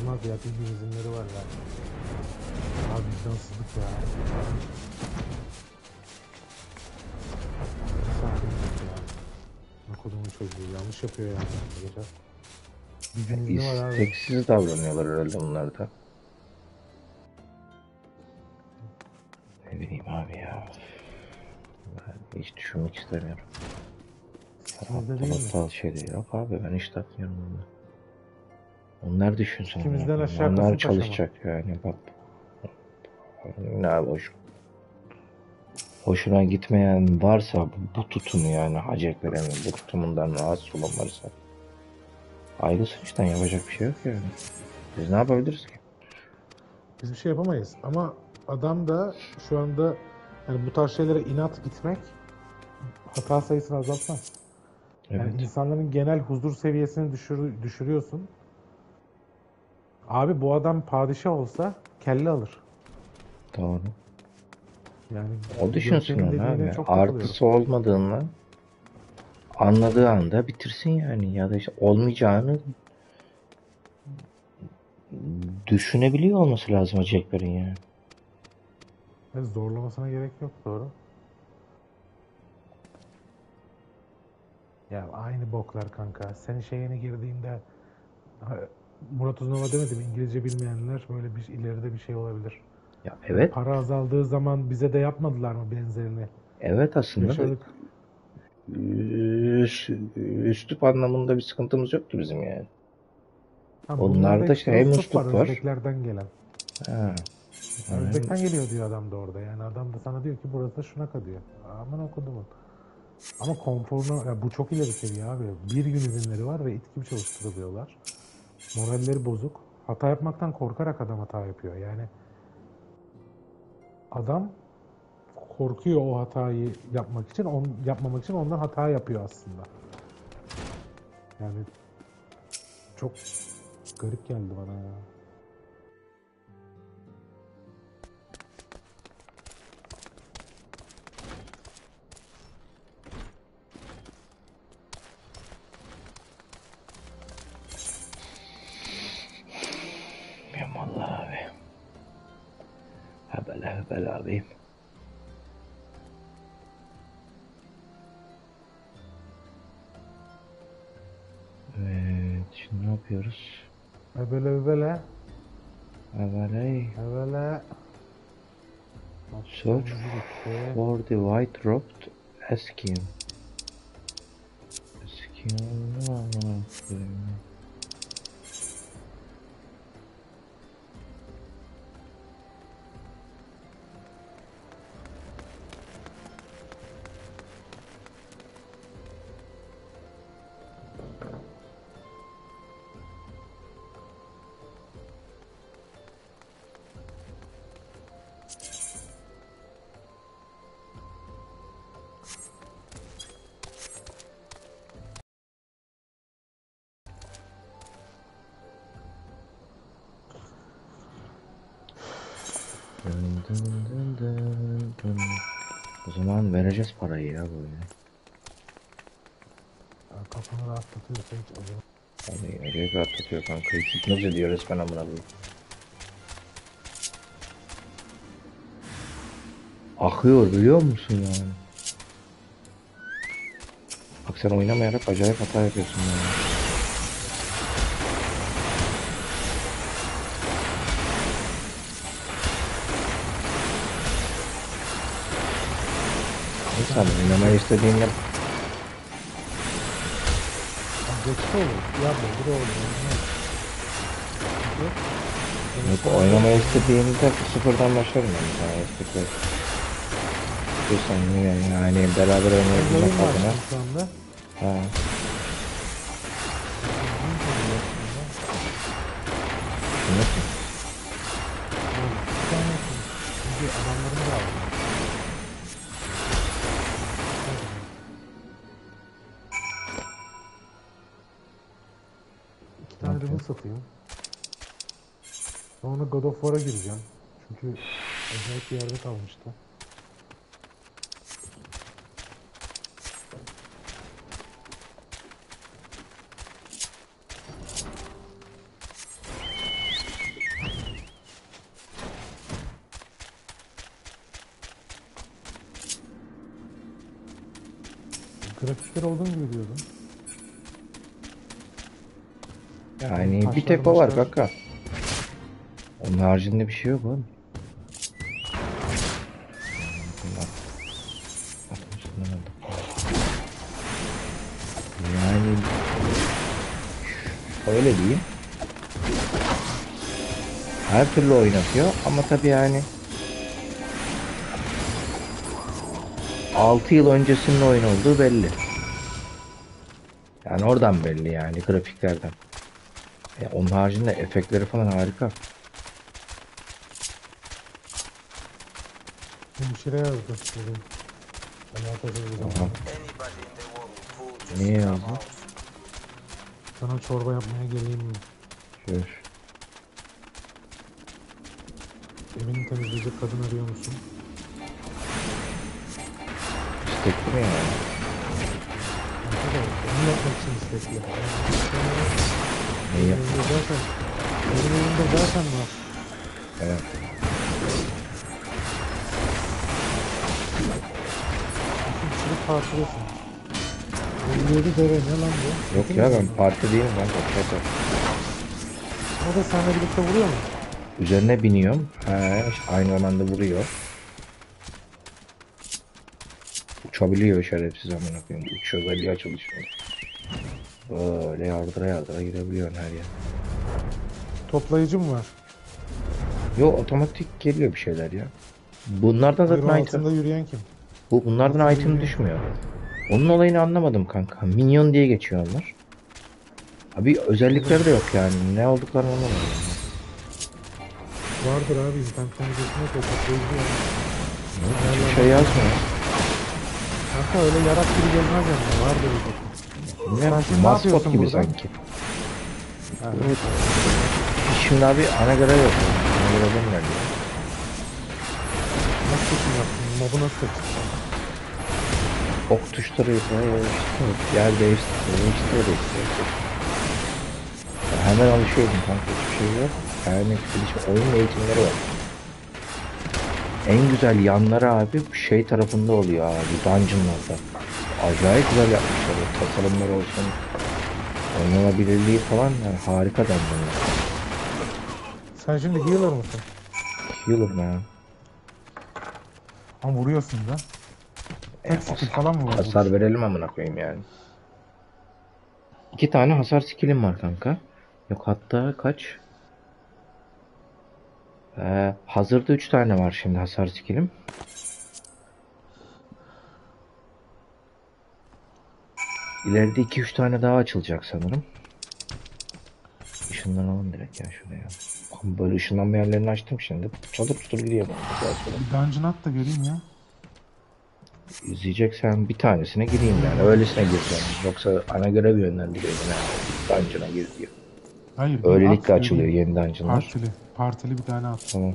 çıkmaz ya. Bir gün izinleri var ya. Abi vicdansızlık ya. Sakinlik ya. Ne kodumun çocuğu yanlış yapıyor yani. Geçer. Bir gün izni var abi. İsteksiz davranıyorlar herhalde bunlar da. Ne bileyim abi ya. Ben hiç düşünmek istemiyorum. İkimizde değil mi? Aptal şey değil. Yok abi ben hiç takmıyorum bunu. Onlar düşünsün. İkimizden aşağı Onlar Kasımpaşa mı? çalışacak yani bak. Ne abi hoşuna gitmeyen varsa bu tutumu yani Hacettepe'nin bu tutumundan rahatsız olan varsa ayrılsın işte yapacak bir şey yok yani. Biz ne yapabiliriz ki? Biz bir şey yapamayız. Ama adam da şu anda yani bu tarz şeylere inat gitmek hata sayısını azaltmaz. Yani Evet. insanların genel huzur seviyesini düşürüyorsun. Abi bu adam padişah olsa kelle alır. Doğru. Yani O düşünsün Görkem'in onu dediğine abi. çok takılıyorum. Artısı olmadığını anladığı anda bitirsin yani. Ya da işte olmayacağını düşünebiliyor olması lazım Hacettepe'nin yani. Yani zorlamasına gerek yok, doğru. Ya aynı boklar kanka. Senin şeyine girdiğinde Murat Uzunova demedi mi? İngilizce bilmeyenler böyle bir ileride bir şey olabilir. Ya Yani evet. para azaldığı zaman bize de yapmadılar mı benzerini? Evet aslında da Yaşadık. üslup anlamında bir sıkıntımız yoktu bizim yani. Ha, bunlarda Onlarda işte işte hem üslup var üslup var. Özbeklerden gelen. Ha, Yani hem, Özbek'ten geliyor diyor adam da orada. Yani adam da sana diyor ki burası da şuna kadıyor. Aman okudumun. Ama konforuna, ya bu çok ileri seviye abi. Bir gün izinleri var ve it gibi çalıştırılıyorlar. Moralleri bozuk. Hata yapmaktan korkarak adam hata yapıyor. Yani adam korkuyor o hatayı yapmak için, yapmamak için ondan hata yapıyor aslında. Yani çok garip geldi bana ya. bilmiyorum vallahi abi. Hebele abi. Evet, şimdi ne yapıyoruz? Böyle Hebele. böyle Search opsiyonumuzu gitti. for the white robed Eskim. Eskim ne var? O zaman vereceğiz parayı ya böyle. Ya kafanı rahatlatıyorsa hiç acaba. Abi acayip rahatlatıyor kanka. Hipnoz ediyor resmen amına koyayım. Akıyor biliyor musun yani? Bak sen oynamayarak acayip hata yapıyorsun yani. Neyse abi oynamayı istediğinde Geçti olur. Diablo bir olur. yok, oynamayı istediğinde sıfırdan başlarım ben sana istekler. İstiyorsan yani beraber oynayabilmek Yayın adına. açtım şu anda. Ha, yok mu? Çünkü adamların da aldım. İki Ne tane ribbon yapıyorsun? satayım. Sonra God of War'a gireceğim. Çünkü acayip bir yerde kalmıştı. Grafikler olduğum gibi diyordum. Yani bir Taşlar tek o var maçlar. kanka. Onun haricinde bir şey yok oğlum. Bunlar- Yani öyle diyeyim. Her türlü oynatıyor ama tabii yani 6 yıl öncesinin oyun olduğu belli. Yani oradan belli yani grafiklerden. Onun haricinde efektleri falan harika. Hemşire yazdı. Bugün. Alakasız bir Aha. zamanda. Niye yazdın? Sana çorba yapmaya geleyim mi? Şöyle. Evini temizleyecek kadın arıyor musun? İstekli mi yani? Kanka da onu yapmak için istekli. Neyi Benim yap? evimde zaten, benim evimde zaten var. Evet. Bütün kişilik partiliyorsun. 57 deve ne lan bu? Yok Bitirmiyor ya ben mu? parti değilim kanka. Şaka. O da seninle birlikte vuruyor mu? Üzerine biniyorum. He, işte aynı zamanda vuruyor. Uçabiliyor şerefsiz amına koyayım. Uç özelliği açılışıyor. Böyle yardıra yardıra gidebiliyorsun her yer. Toplayıcı mı var? Yo otomatik geliyor bir şeyler ya. Bunlardan Hayır, o zaten item. altında yürüyen kim? Bunlardan Altında item yürüyen. düşmüyor. Onun olayını anlamadım kanka. Minyon diye geçiyor onlar. Abi özellikleri de yok yani. Ne olduklarını anlamadım. Vardır abi, internetten videosunu yok, o toplayıcı ya. Hiçbir şey yazmıyor. Kanka öyle yarak gibi gezmez yani. Vardır bir bakım. Ne Sen şimdi ne maskot yapıyorsun gibi burada? sanki. Ha, Evet. Şimdi abi ana görev yapıyorum. Ana görevden ilerliyor. nasıl seçim yaptın? Mobu nasıl seçtin? Ok tuşları işte yer değiştiriyor değiştiriyor. Hemen alışıyordum kanka hiçbir şey yok. Yani oyun eğitimleri var. En güzel yanları abi şey tarafında oluyor abi dungeonlarda. Acayip güzel yapmışlar. O tasarımlar olsun. Oynanabilirliği falan yani harika dungeonlar. Sen şimdi healer mısın? Healer man. Ama vuruyorsun da. Tek skill Hasar, falan mı var hasar vuruş? verelim amına koyayım yani. 2 tane hasar skillim var kanka. Yok hatta kaç? Hazırda 3 tane var şimdi hasar skillim. İleride 2-3 tane daha açılacak sanırım. Işınlanalım direkt ya şuraya. Böyle ışınlanma yerlerini açtım şimdi. Çadır tutur gidiyor. Bir dungeon at da göreyim ya. İzleyeceksen bir tanesine gireyim yani. Öylesine gireceğim. Yoksa ana görev yönlendiriyor yani. Dungeon'a gir diyor. Hayır, bir Öylelikle at açılıyor göreyim. yeni dungeonlar. Partili. Partili bir tane at. Tamam.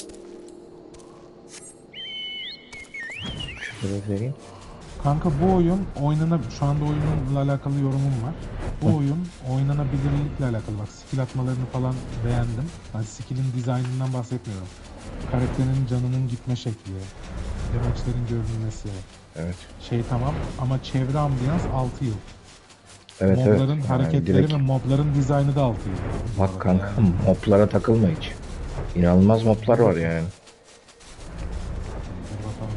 Şurada vereyim. Kanka bu oyun şu anda oyunla alakalı yorumum var. Bu oyun oynanabilirlikle alakalı. Bak, skill atmalarını falan beğendim. Yani skill'in dizaynından bahsetmiyorum. Karakterin canının gitme şekli, damage'lerin görünmesi, Evet. tamam, ama çevre ambiyans 6 yıl. Evet evet. Mobların Yani hareketleri direkt ve mobların dizaynı da 6 yıl. Bu bak arada kanka yani. moblara takılma hiç. İnanılmaz moblar Dur var bakayım. yani. Dur bakalım.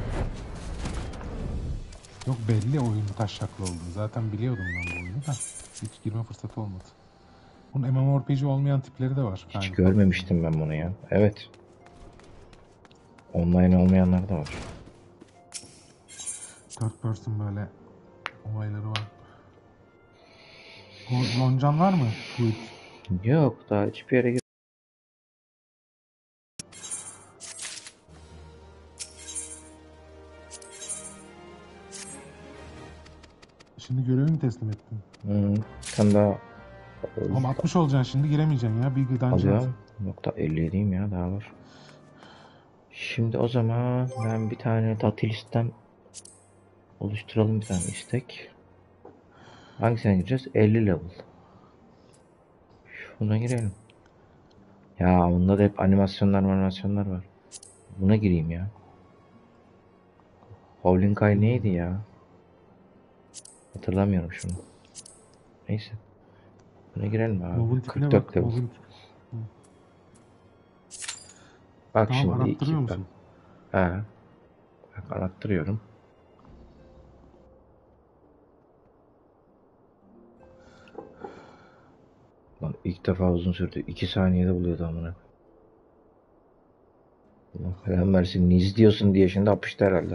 Yok, belli oyunun taşaklı olduğunu. Zaten biliyordum ben bu oyunu da. Hiç girme fırsatı olmadı. Bunun MMORPG olmayan tipleri de var. Hiç Aynı Fortnite'ın. görmemiştim ben bunu ya. Evet. Online olmayanlar da var. Third person böyle olayları var. Loncan var mı? Guild. Yok daha hiçbir yere gir. Şimdi görevi mi teslim ettin? Sen daha Ama 60 olacaksın, şimdi giremeyeceksin ya. Bir dungeon at. alıyorum. Nokta 57'yim ya daha var. Şimdi o zaman ben bir tane dati listem oluşturalım bir tane istek. Hangisine gireceğiz? 50 level. Buna girelim. Ya bunda da hep animasyonlar var. Buna gireyim ya. Howling Eye neydi ya? Hatırlamıyorum şunu. Neyse. Buna girelim abi. Mob'un tipine 44 bak. level. Mob'un Bak Tamam, şimdi arattırıyor iki bak. musun? Ha, bak arattırıyorum. Lan ilk defa uzun sürdü. 2 saniyede buluyordu amına. Allah falan versin. Ne izliyorsun diye şimdi apıştı herhalde.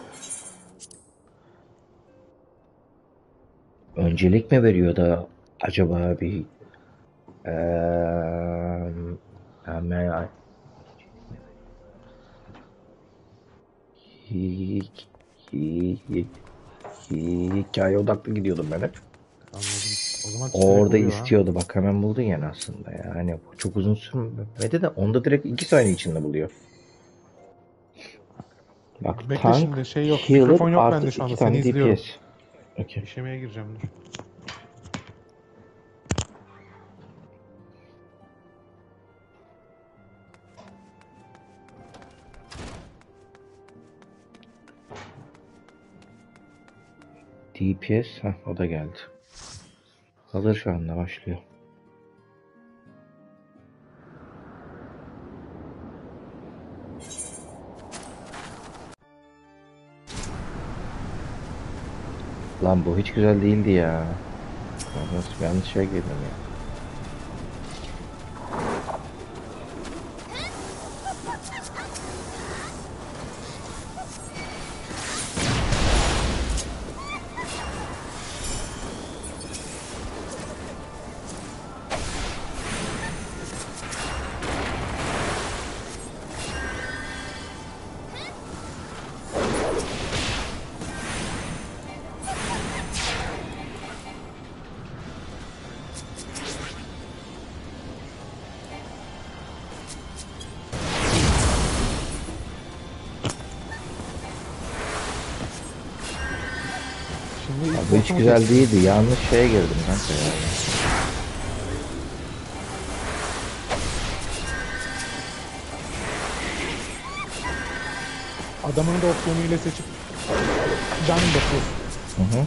Öncelik mi veriyor da acaba bir eee hikaye odaklı gidiyordum ben hep. Anladım. O zaman çiçeği Orada buluyor ha. istiyordu. Bak hemen buldun yani aslında. Yani çok uzun sürmedi de onda direkt 2 saniye içinde buluyor. Bak Bekle, tank, şimdi şey yok. healer Mikrofon yok artı bende şu 2 anda. Seni tane izliyorum. DPS. Okey. İşemeye gireceğim, dur. DPS. Heh, o da geldi. Hazır şu anda başlıyor. Lan bu hiç güzel değildi ya. Nasıl yanlış şey girdim ya. Şimdi ilk Bu hiç boss'umu güzel kestim. değildi. Yanlış şeye girdim kanka yani. Adamını da opsiyonuyla seçip can basıyorsun. Hı hı.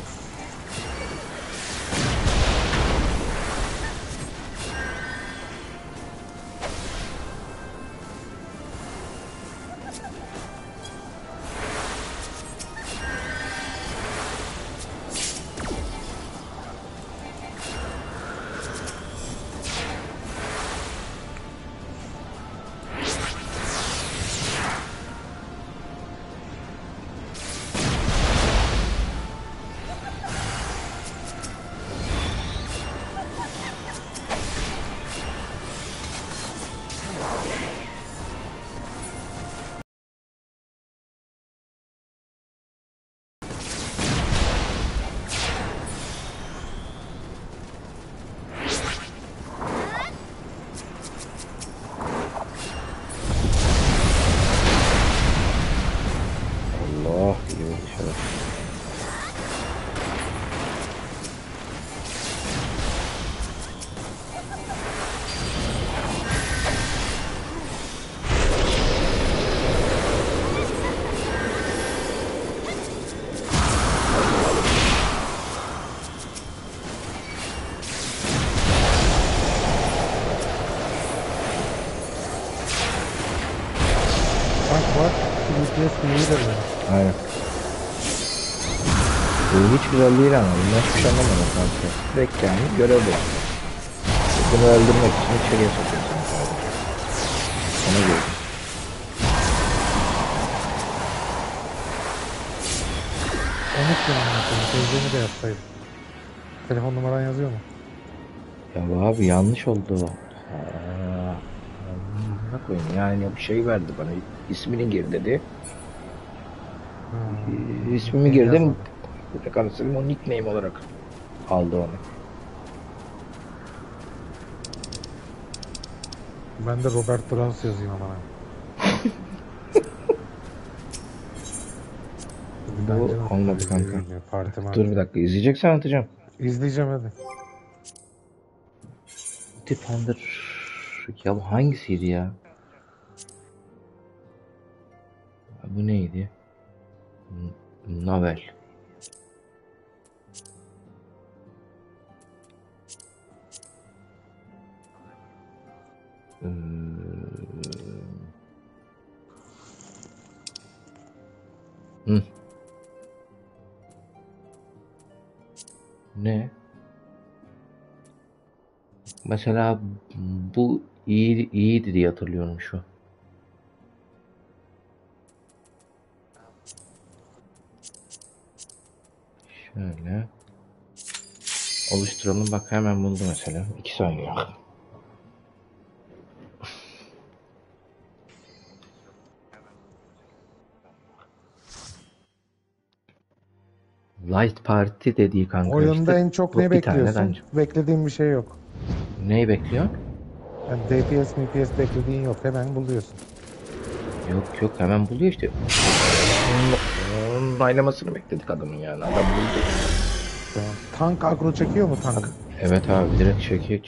Allah iyi oldu şeref. Bak var. Şu DPS iyidir yani. Aynen. Bu hiç güzel değil ama. Ben hiçbir şey anlamadım kanka. Direkt yani görev bu. Bunu öldürmek için içeriye sokuyorsun sadece. Ona göre. Unuttum anlatayım. Teyzemi de yapsaydım. Telefon numaran yazıyor mu? Ya bu abi yanlış oldu. Ne koyayım yani bir şey verdi bana. İsmini gir dedi. Ha, İsmimi nickname girdim. yazmadı. Direkt anasını o nickname olarak aldı onu. Ben de Robert Brans yazayım ama. Bu Bence nasıl olmadı kanka. parti Dur bir marti. dakika izleyeceksen atacağım. İzleyeceğim hadi. Defender. Ya bu hangisiydi ya? Bu neydi? Navel. Ee, hı. Ne? Mesela bu iyiydi diye hatırlıyorum şu. Şöyle oluşturalım. Bak hemen buldu mesela. 2 saniye. Light Party dediği kanka Oyunda işte en çok bu ne bir tane bekliyorsun? dungeon. Beklediğin bir şey yok. Neyi bekliyor? Yani DPS, MPS beklediğin yok. Hemen buluyorsun. Yok hemen buluyor işte. Onun oynamasını bekledik adamın yani. Adam buldu. Tamam. Tank agro çekiyor mu tank? Evet abi direkt çekiç.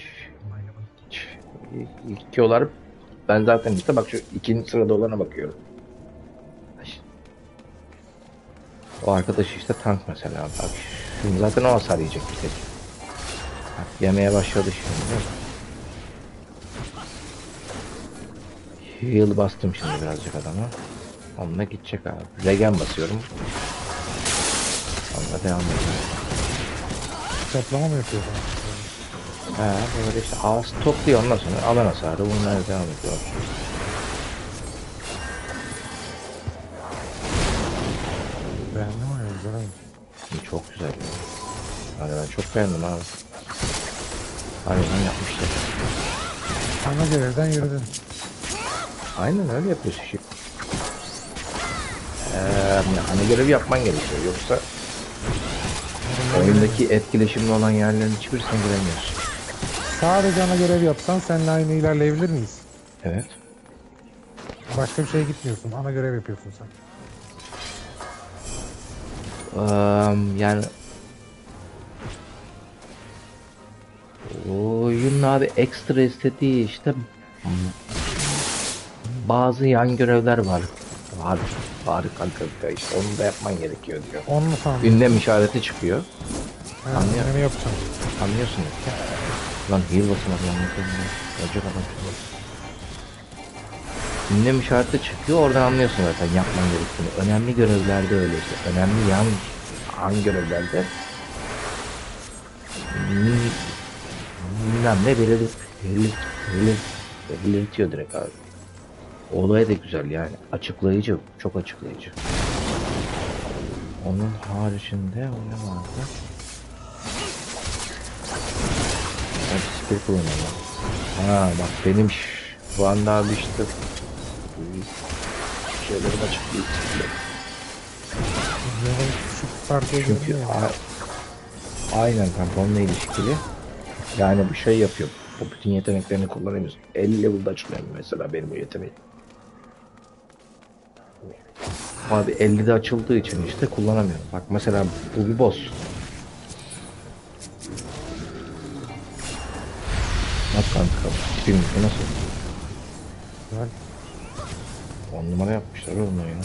İlk kilolar ben zaten işte bak şu ikinci sırada olana bakıyorum. O arkadaş işte tank mesela bak. Şimdi zaten o hasar yiyecek bir tek. Bak, yemeye başladı şimdi. Heal bastım şimdi birazcık adama. Onunla gidecek abi. Regen basıyorum. Onunla devam ediyorum. Toplama mı yapıyorsun? Ha böyle işte ağız topluyor ondan sonra alan hasarı bunlar devam ediyor. Beğendim oyunu. Güzel oyun. Çok güzel. Yani ben çok beğendim abi. Harbiden yapmışlar. Ana görevden yürüdün. Aynen öyle yapıyorsun şey. Hani görev yapman gerekiyor. Yoksa oyundaki etkileşimli olan yerlerin hiçbirisine giremiyorsun. Sadece ana görev yapsan seninle aynı ilerleyebilir miyiz? Evet. Başka bir şeye gitmiyorsun. Ana görev yapıyorsun sen. Yani oyunun abi ekstra istediği işte bazı yan görevler var. Var. Var kanka işte onu da yapman gerekiyor diyor. Onu mu sandın? Gündem işareti çıkıyor. Ha, Anlıyor. ne yapacağım? Anlıyorsun. Lan heal basamadı anlatıyorum ya. Olacak adam. Gündem işareti çıkıyor oradan anlıyorsun zaten yapman gerektiğini. Önemli görevlerde öyle işte. Önemli yan görevlerde bilmem ne belirtiyor direkt abi. Olay da güzel yani. Açıklayıcı. Çok açıklayıcı. Onun haricinde o ne vardı? Ben skill kullanıyorum. Ha bak benim şu anda abi işte şeylerim açık değil. Şu partiye Çünkü girdin ya. aynen kanka onunla ilişkili. Yani bu şey yapıyor. Bu bütün yeteneklerini kullanamıyorsun. 50 level'da açılıyor mesela benim o yeteneğim. Abi 50'de açıldığı için işte kullanamıyorum. Bak mesela bu bir boss. Bak kanka tipim nasıl? Güzel. 10 numara yapmışlar oğlum oyunu.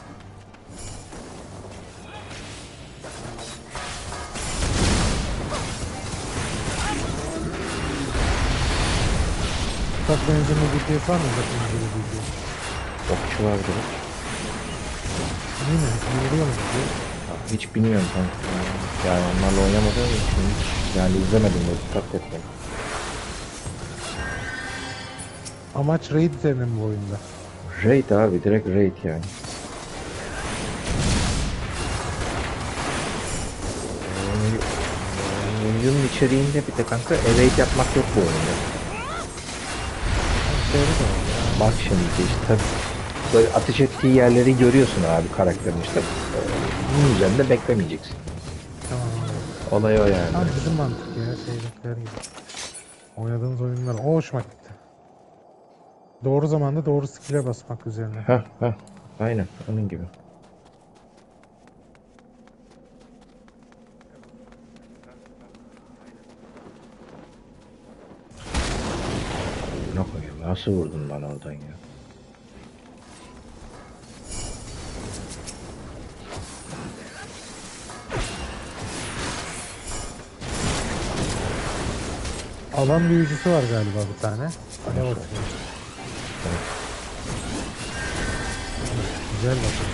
Çok benzinli DPS var mı? Çok benzinli DPS. Okçu var direkt. İyi mi? Yürüyor mu DPS? Hiç bilmiyorum kanka. Yani onlarla oynamadığım için hiç yani izlemedim de dikkat etmedim. Amaç raid üzerine mi bu oyunda? Raid abi direkt raid yani. Oyunun içeriğinde bir de kanka raid yapmak yok bu oyunda. Şeyde de var ya. Bak şimdi işte tabii böyle ateş ettiği yerleri görüyorsun abi karakterin işte. Bunun üzerinde beklemeyeceksin. Tamam. Olay o yani. Tam bizim mantık ya. Şeydekiler gibi. Oynadığımız oyunlar. O hoşuma gitti. Doğru zamanda doğru skill'e basmak üzerine. Heh. Aynen onun gibi. Ne koyayım? Nasıl vurdun bana oradan ya? Alan büyücüsü var galiba bir tane. Alev atıyor. Güzel bakın.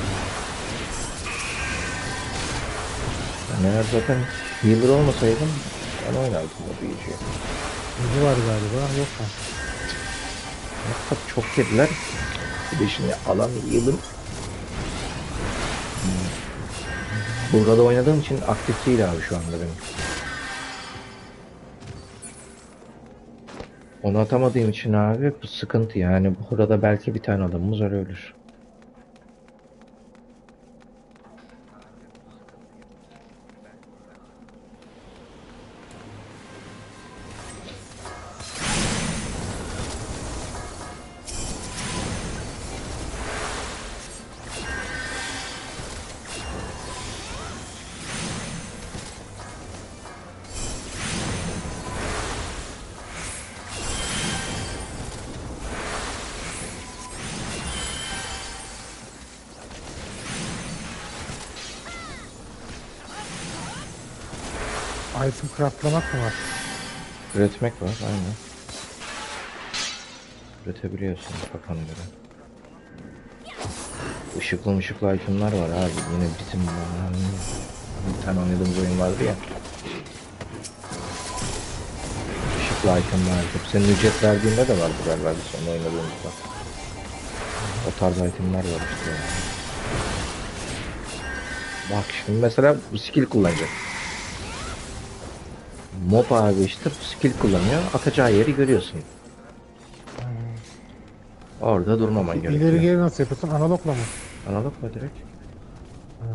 Ben eğer zaten healer olmasaydım ben oynardım o büyücüyü. Hızı var galiba. Yok mu? Fakat çok yediler. Bir de şimdi alan healer. Burada oynadığım için aktif değil abi şu anda benim. Onu atamadığım için abi bu sıkıntı yani. Burada belki bir tane adamımız öyle ölür. Item craftlamak mı var? Üretmek var aynen. Üretebiliyorsun kafana göre. Işıklı itemler var abi. Yine bizim bir tane oynadığımız oyun vardı ya. Işıklı itemler. Senin ücret verdiğinde de vardı galiba biz onu oynadığımızda. O tarz itemler var işte. Bak şimdi mesela bu skill kullanacak. Mob abi işte bu skill kullanıyor. Atacağı yeri görüyorsun. Orada durmaman gerekiyor. İleri geri nasıl yapıyorsun? Analogla mı? Analog mu direkt? Ha.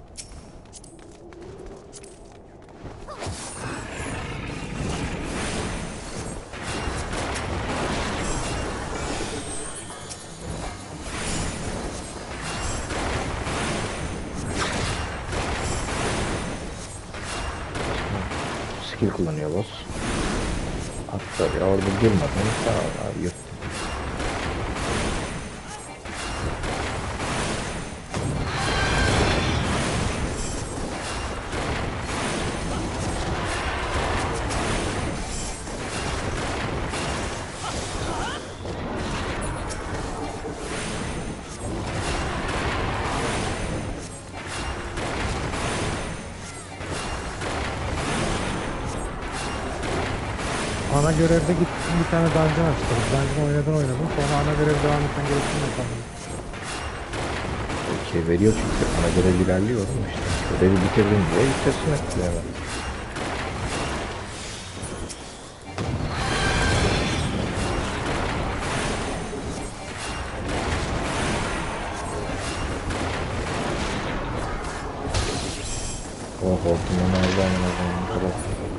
Skill kullanıyor boss. Hatta ya orada durmadan tamam abi yırttı. Ana görevde gittim bir tane dungeon açtım. Dungeon oynadım. Sonra ana görev devam etmen gerektiğini sandım. Okey veriyor çünkü ana görev ilerliyor oğlum işte. Görevi bitirdim diye bitirsin etti hemen. Oh hortumdan aldı amına kadar.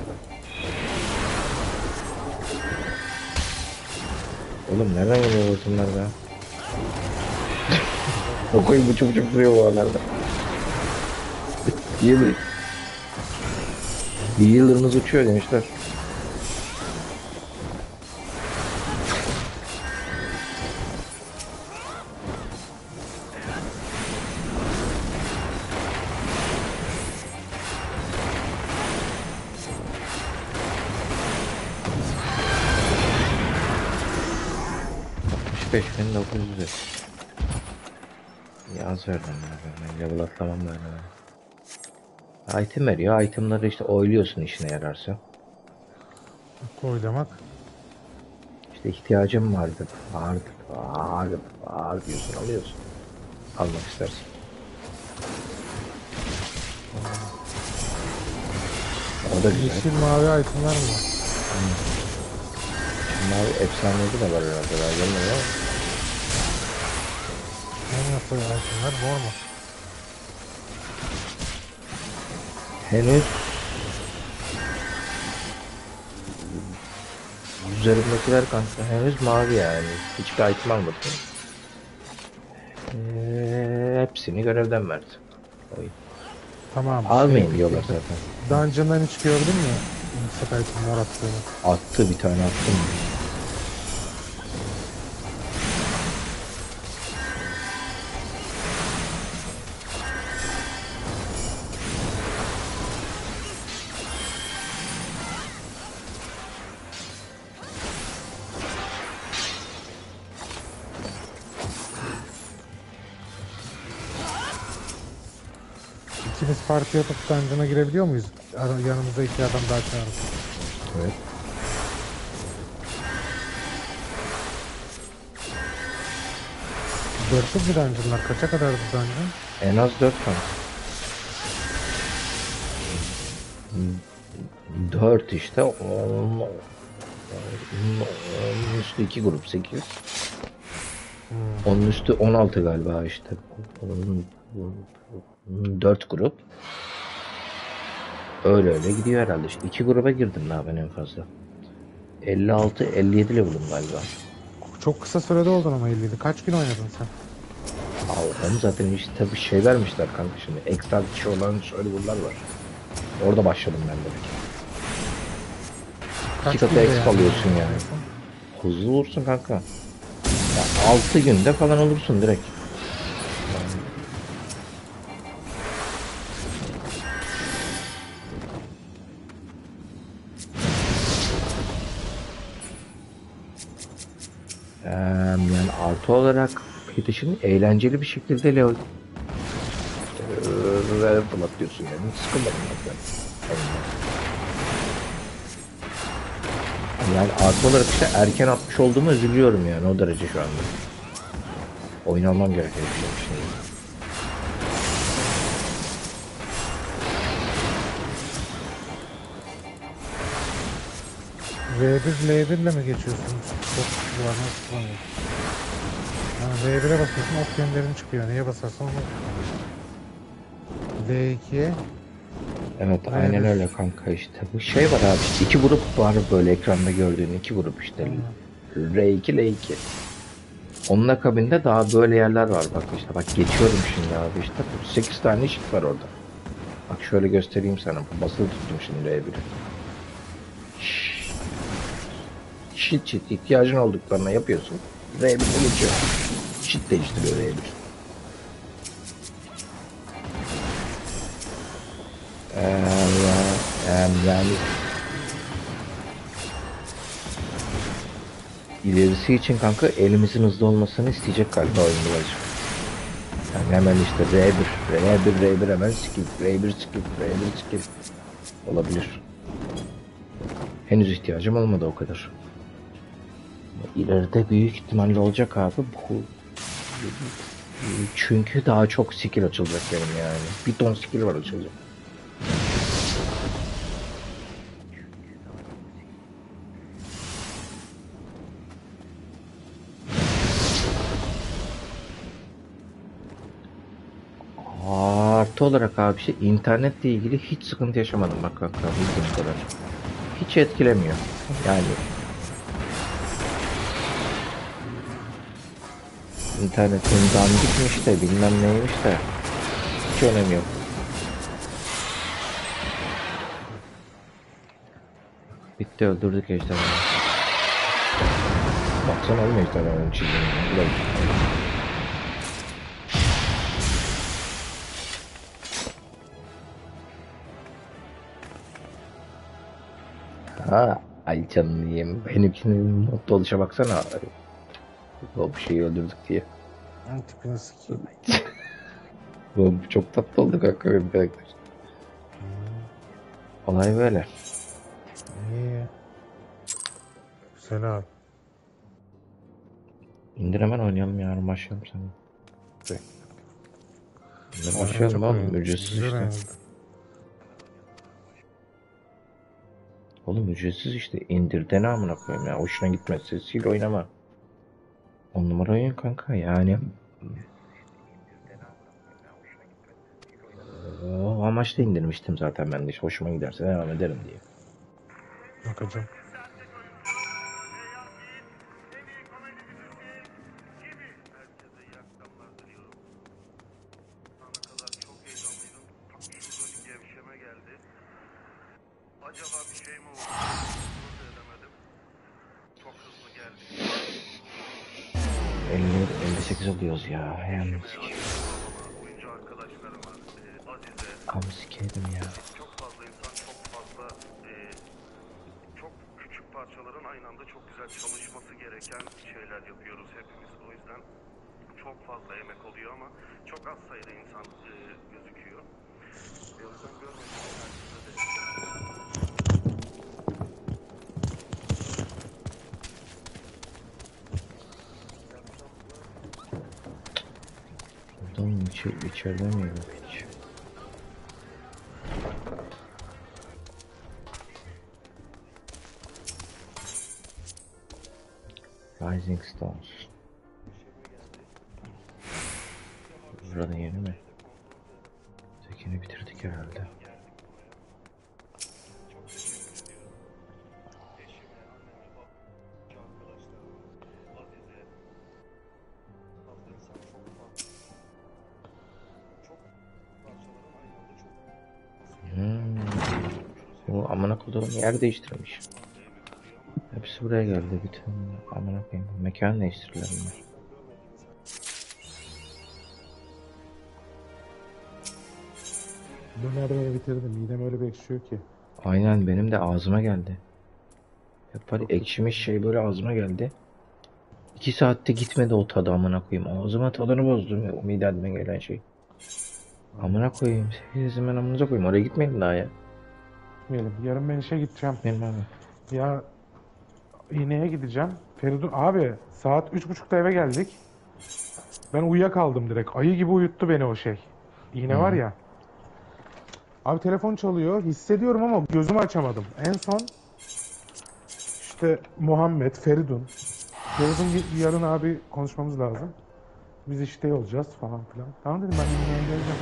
Oğlum nereden geliyor hortumlar be? O koyun buçuk duruyor bu aralarda. Healer. Healer'ınız uçuyor demişler. $65.900. Yaz verdim ben level atlamam böyle. Item veriyor. Itemları işte oyluyorsun işine yararsa. Koylamak. İşte ihtiyacım vardı. Ağır diyorsun alıyorsun. Almak istersin. O da güzel. Yeşil mavi itemler mi var? Mavi efsanevi de var herhalde. Ben gelmedim ama. Nasıl itemler? Mor mu? Henüz üzerimdekiler kanka henüz mavi yani. Hiçbir item almadım. Hepsini görevden verdi. Oy. Tamam. Almayın diyorlar zaten. Dungeon'dan hiç gördün mü? Yüksek item mor attığını. Attı bir tane attım. İkimiz parti yapıp dungeon'a girebiliyor muyuz? Yanımıza iki adam daha çağırıp. Evet. Dörtlük bir dungeon'lar. Kaça kadar bu dungeon? En az 4 kanka. 4 işte. Onun üstü 2 grup 8. Onun üstü 16 galiba işte. 4 grup. Öyle öyle gidiyor herhalde. İşte 2 gruba girdim daha ben en fazla. 56-57 level'ım galiba. Çok kısa sürede oldun ama 57. Kaç gün oynadın sen? Allah'ım zaten işte bir şey vermişler kanka şimdi. Ekstra kişi olan serverlar var. Orada başladım ben direkt. Kaç 2 katı günde exp alıyorsun yani. Hızlı olursun kanka. Ya 6 günde falan olursun direkt. Yani artı olarak Petiş'in eğlenceli bir şekilde Leo fırlatıyorsun yani. Hiç sıkılmadım ben. Yani artı olarak işte erken atmış olduğumu üzülüyorum yani o derece şu anda. Oynanmam gereken bir şey şimdi. V1, L1 ile mi geçiyorsun? Çok var nasıl kullanıyorsun? Yani V1'e basıyorsun ok yönlerin çıkıyor. Neye basarsan onu L2'ye Evet aynen V1. öyle kanka işte. Bu şey var abi işte iki grup var böyle ekranda gördüğün iki grup işte. R2 L2. Onun akabinde daha böyle yerler var bak işte bak geçiyorum şimdi abi işte 8 tane ışık var orada. Bak şöyle göstereyim sana basılı tuttum şimdi R1'i. Shit ihtiyacın olduklarına yapıyorsun. R1'e geçiyor. Shit değiştiriyor R1. Yani ilerisi için kanka elimizin hızlı olmasını isteyecek galiba oyun birazcık. Yani hemen işte R1 hemen skip, R1 skip, R1 skip olabilir. Henüz ihtiyacım olmadı o kadar. İleride büyük ihtimalle olacak abi bu. Çünkü daha çok skill açılacak benim yani. Bir ton skill var açılacak. Artı olarak abi işte internetle ilgili hiç sıkıntı yaşamadım bak kanka bildiğim kadar. Hiç etkilemiyor. Yani internetin dandikmiş de bilmem neymiş de hiç önemi yok. Bitti öldürdük ejderhayı. Baksana oğlum ejderhanın çizimine. Ha, ay canını yiyeyim. Benimkinin mutlu oluşa baksana. O bir şeyi öldürdük diye. Tipini sikeyim. Bu çok tatlı oldu kanka benim karakter. Olay böyle. İyi. Güzel abi. İndir hemen oynayalım yarın başlayalım seninle. Peki. Ne Oynayan başlayalım çok oğlum oyun. ücretsiz Güzel işte. oynadı. Oğlum ücretsiz işte indir dene amına koyayım ya. Hoşuna gitmezse sil oynama. 10 numara oyun kanka yani. O amaçla indirmiştim zaten ben de işte hoşuma giderse devam ederim diye. Bakacağım. Acaba bir şey mi oldu? Bunu da edemedim. Çok hızlı geldi. 58 oluyoruz ya. Yalnız Oyuncu arkadaşlarıma, Azize, am sikeydim ya. çok fazla insan, çok fazla, çok küçük parçaların aynı anda çok güzel çalışması gereken şeyler yapıyoruz hepimiz. O yüzden çok fazla emek oluyor ama çok az sayıda insan gözüküyor. O yüzden görmedim. Buradan mı içeriden mi yok hiç? Rising Stars. Buranın yeri mi? Tekini bitirdik herhalde. Bu amına koduğum yer değiştirmiş. Hepsi buraya geldi bütün. Amına koyayım. Mekan değiştirdiler bunlar. Dönerleri bitirdim. Midem öyle bir ekşiyor ki. Aynen benim de ağzıma geldi. Hep var ekşimiş şey böyle ağzıma geldi. 2 saatte gitmedi o tadı amına koyayım. Ağzıma tadını bozdum ya o mideme gelen şey. Amına koyayım. Sizin ben amınıza koyayım. Oraya gitmeyin daha ya. Gitmeyelim. Yarın ben işe gideceğim. Benim abi. Ya iğneye gideceğim. Feridun abi saat 3.30'da eve geldik. Ben uyuyakaldım direkt. Ayı gibi uyuttu beni o şey. İğne var ya. Abi telefon çalıyor. Hissediyorum ama gözümü açamadım. En son işte Muhammed, Feridun. Feridun yarın abi konuşmamız lazım. Biz işte olacağız falan filan. Tamam dedim ben iğneye geleceğim.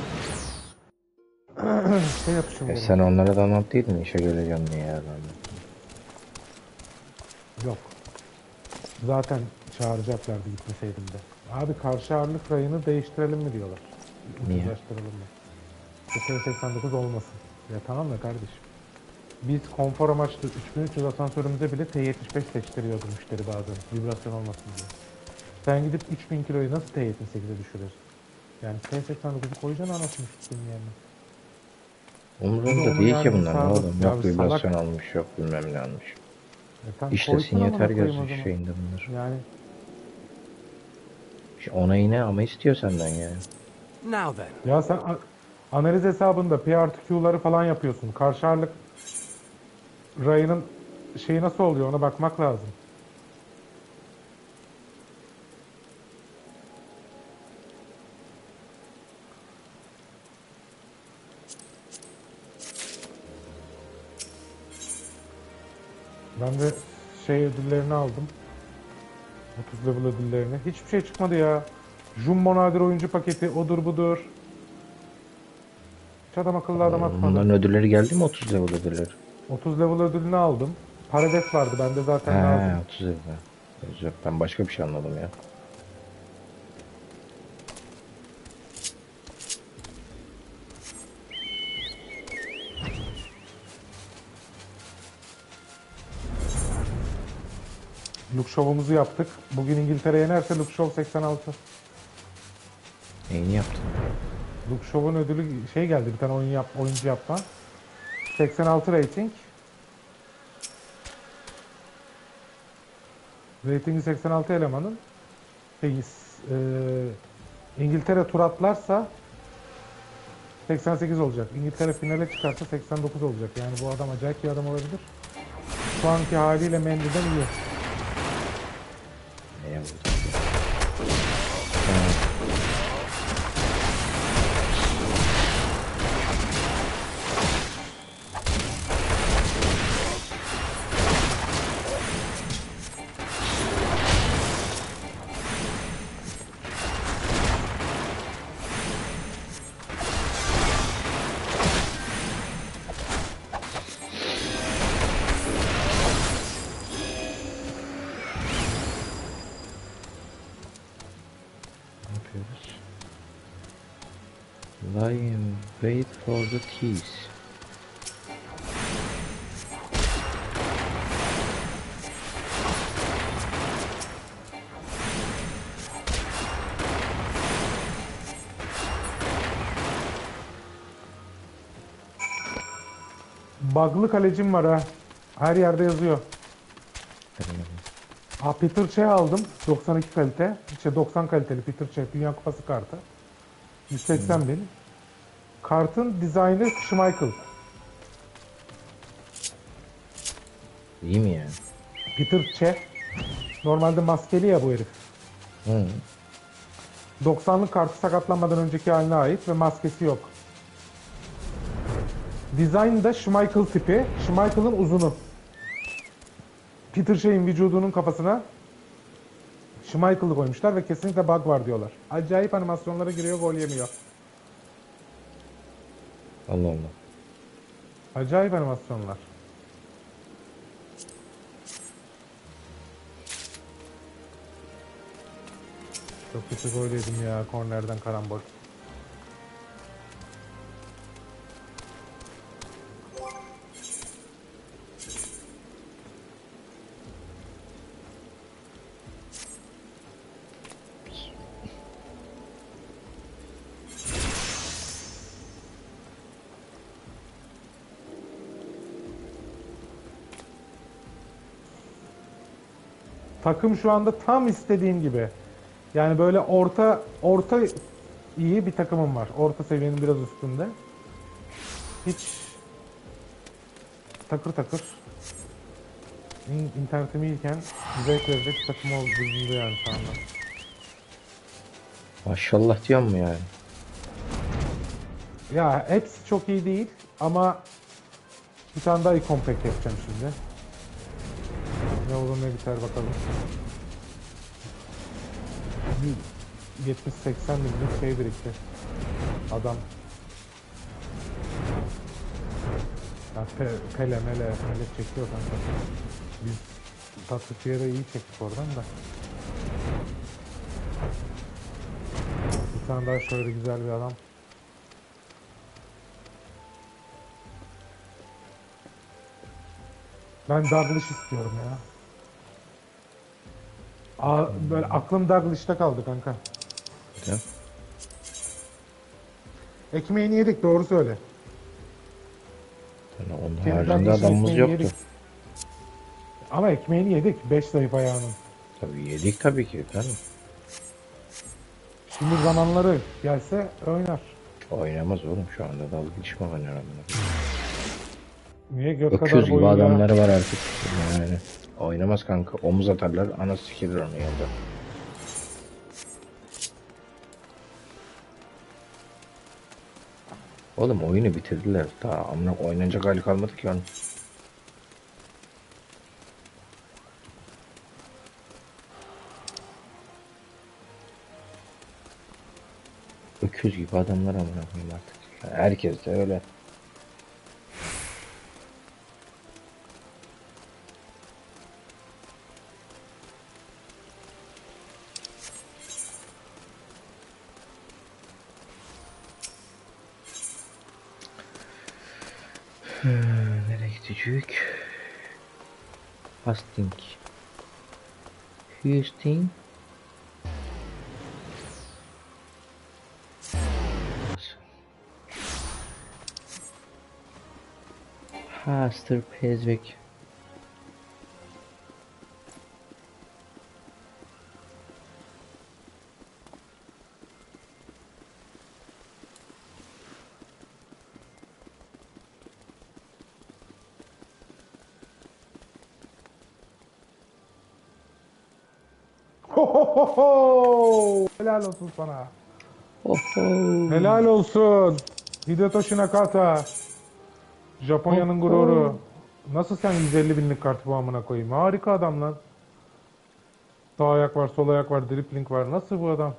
Şey yapışım dedim. Sen onlara da anlattıydın işe geleceğim diye ya. Yok. Zaten çağıracaklardı gitmeseydim de. Abi karşı ağırlık rayını değiştirelim mi diyorlar. Niye? Ucuzlaştıralım mı? T89 olmasın. Ya tamam da kardeşim. Biz konfor amaçlı 3300 asansörümüze bile T75 seçtiriyordu müşteri bazen. Vibrasyon olmasın diye. Sen gidip 3000 kiloyu nasıl T78'e düşürüyorsun? Yani T89'u koyacaksın anasını tutayım yerine. Umurumda Onu değil yani ki bunlar ne sağlık- oğlum. Ya Yok bir salak- vibrasyon almış yok bilmem ne almış. Tam İşlesin koysun yeter amına koyayım o gözü zaman. şeyinde bunlar. Yani Ona yine ama istiyor senden ya. Now then, ya sen analiz hesabında P artı Q'ları falan yapıyorsun. Karşı ağırlık rayının şeyi nasıl oluyor ona bakmak lazım. Ben de şey ödüllerini aldım. 30 level ödüllerini. Hiçbir şey çıkmadı ya. Jumbo nadir oyuncu paketi odur budur. Hiç adam akıllı adam atmadı. Bunların ödülleri geldi mi 30 level ödülleri? 30 level ödülünü aldım. Parades vardı bende zaten lazım. He 30 level. Yok ben başka bir şey anladım ya. Look Show'umuzu yaptık. Bugün İngiltere yenerse Look Show 86. Neyini yaptın? Look Show'un ödülü şey geldi bir tane oyuncu yapma. 86 rating. Ratingi 86 elemanın. İngiltere tur atlarsa 88 olacak. İngiltere finale çıkarsa 89 olacak. Yani bu adam acayip bir adam olabilir. Şu anki haliyle Mendy'den iyi. Ne yaptın? Ne yapıyoruz? Lie and wait for the keys. Bug'lı kalecim var ha. Her yerde yazıyor. Hadi bakalım. Peter Cech aldım. 92 kalite. İşte 90 kaliteli Peter Cech. Dünya Kupası kartı. 180 bin. Kartın dizaynı Schmeichel. İyi mi yani? Peter Cech. Normalde maskeli ya bu herif. Hı. 90'lık kartı sakatlanmadan önceki haline ait ve maskesi yok. Dizayn da Schmeichel tipi. Schmeichel'ın uzunu. Peter Cech'in vücudunun kafasına Schmeichel'ı koymuşlar ve kesinlikle bug var diyorlar. Acayip animasyonlara giriyor, gol yemiyor. Allah Allah. Acayip animasyonlar. Çok kötü gol yedim ya kornerden karambol. Takım şu anda tam istediğim gibi. Yani böyle orta iyi bir takımım var. Orta seviyenin biraz üstünde. Hiç takır takır internetimi iyiyken zevk verecek bir takım olduğunu yani şu anda. Maşallah diyor mu yani? Ya hepsi çok iyi değil ama bir tane daha compact yapacağım şimdi. Ne olur ne biter bakalım. 70-80 binlik şey birikti. Adam. Ya Pele mele çekiyor kanka. Biz Tatlısıyar'ı iyi çektik oradan da. Bir tane daha şöyle güzel bir adam. Ben Douglas istiyorum ya. Böyle aklım Douglas'ta kaldı kanka. Güzel. Ekmeğini yedik doğru söyle. Yani onun Senin haricinde Douglas'ın adamımız ekmeğini yoktu. yedik. Ama ekmeğini yedik. 5 zayıf ayağının. Tabii yedik tabii ki. Efendim. Şimdi zamanları gelse oynar. Oynamaz oğlum şu anda dalga geçme oynar amına. Niye göt Öküz kadar gibi boyuyla? adamları var artık. Yani oynamaz kanka. Omuz atarlar. Ana sikilir onu yolda. Oğlum oyunu bitirdiler. Daha amına oynanacak hali kalmadı ki onun. Öküz gibi adamlar amına koyayım artık. Yani herkes de öyle. Nereye gidecek? Hastings. Houston. Haster Pezvik. Ho ho ho ho! Helal olsun sana. Oho. Helal olsun. Hidetoshi Nakata. Japonya'nın gururu. Nasıl sen 150 binlik kartı bu amına koyayım? Harika adam lan. Sağ ayak var, sol ayak var, dribling var. Nasıl bu adam?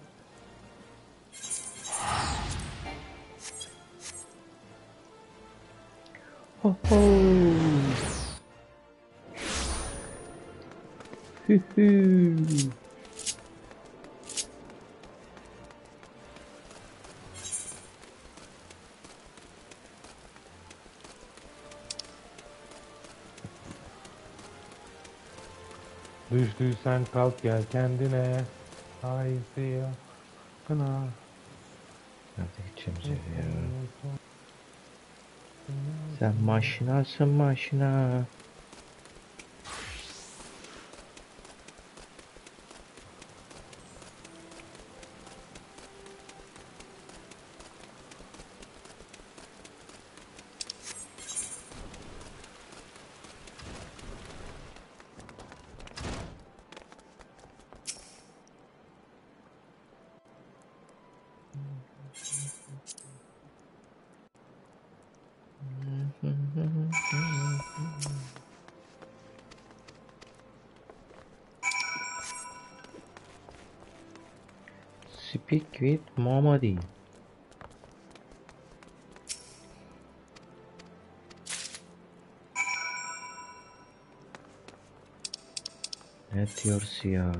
Oho. Hühü. Düştüysen kalk gel kendine. Haysiya. Kına. Nerede gideceğimiz ev ya? Sen maşinasın maşina. Speak with Momadi. Ne diyorsun ya?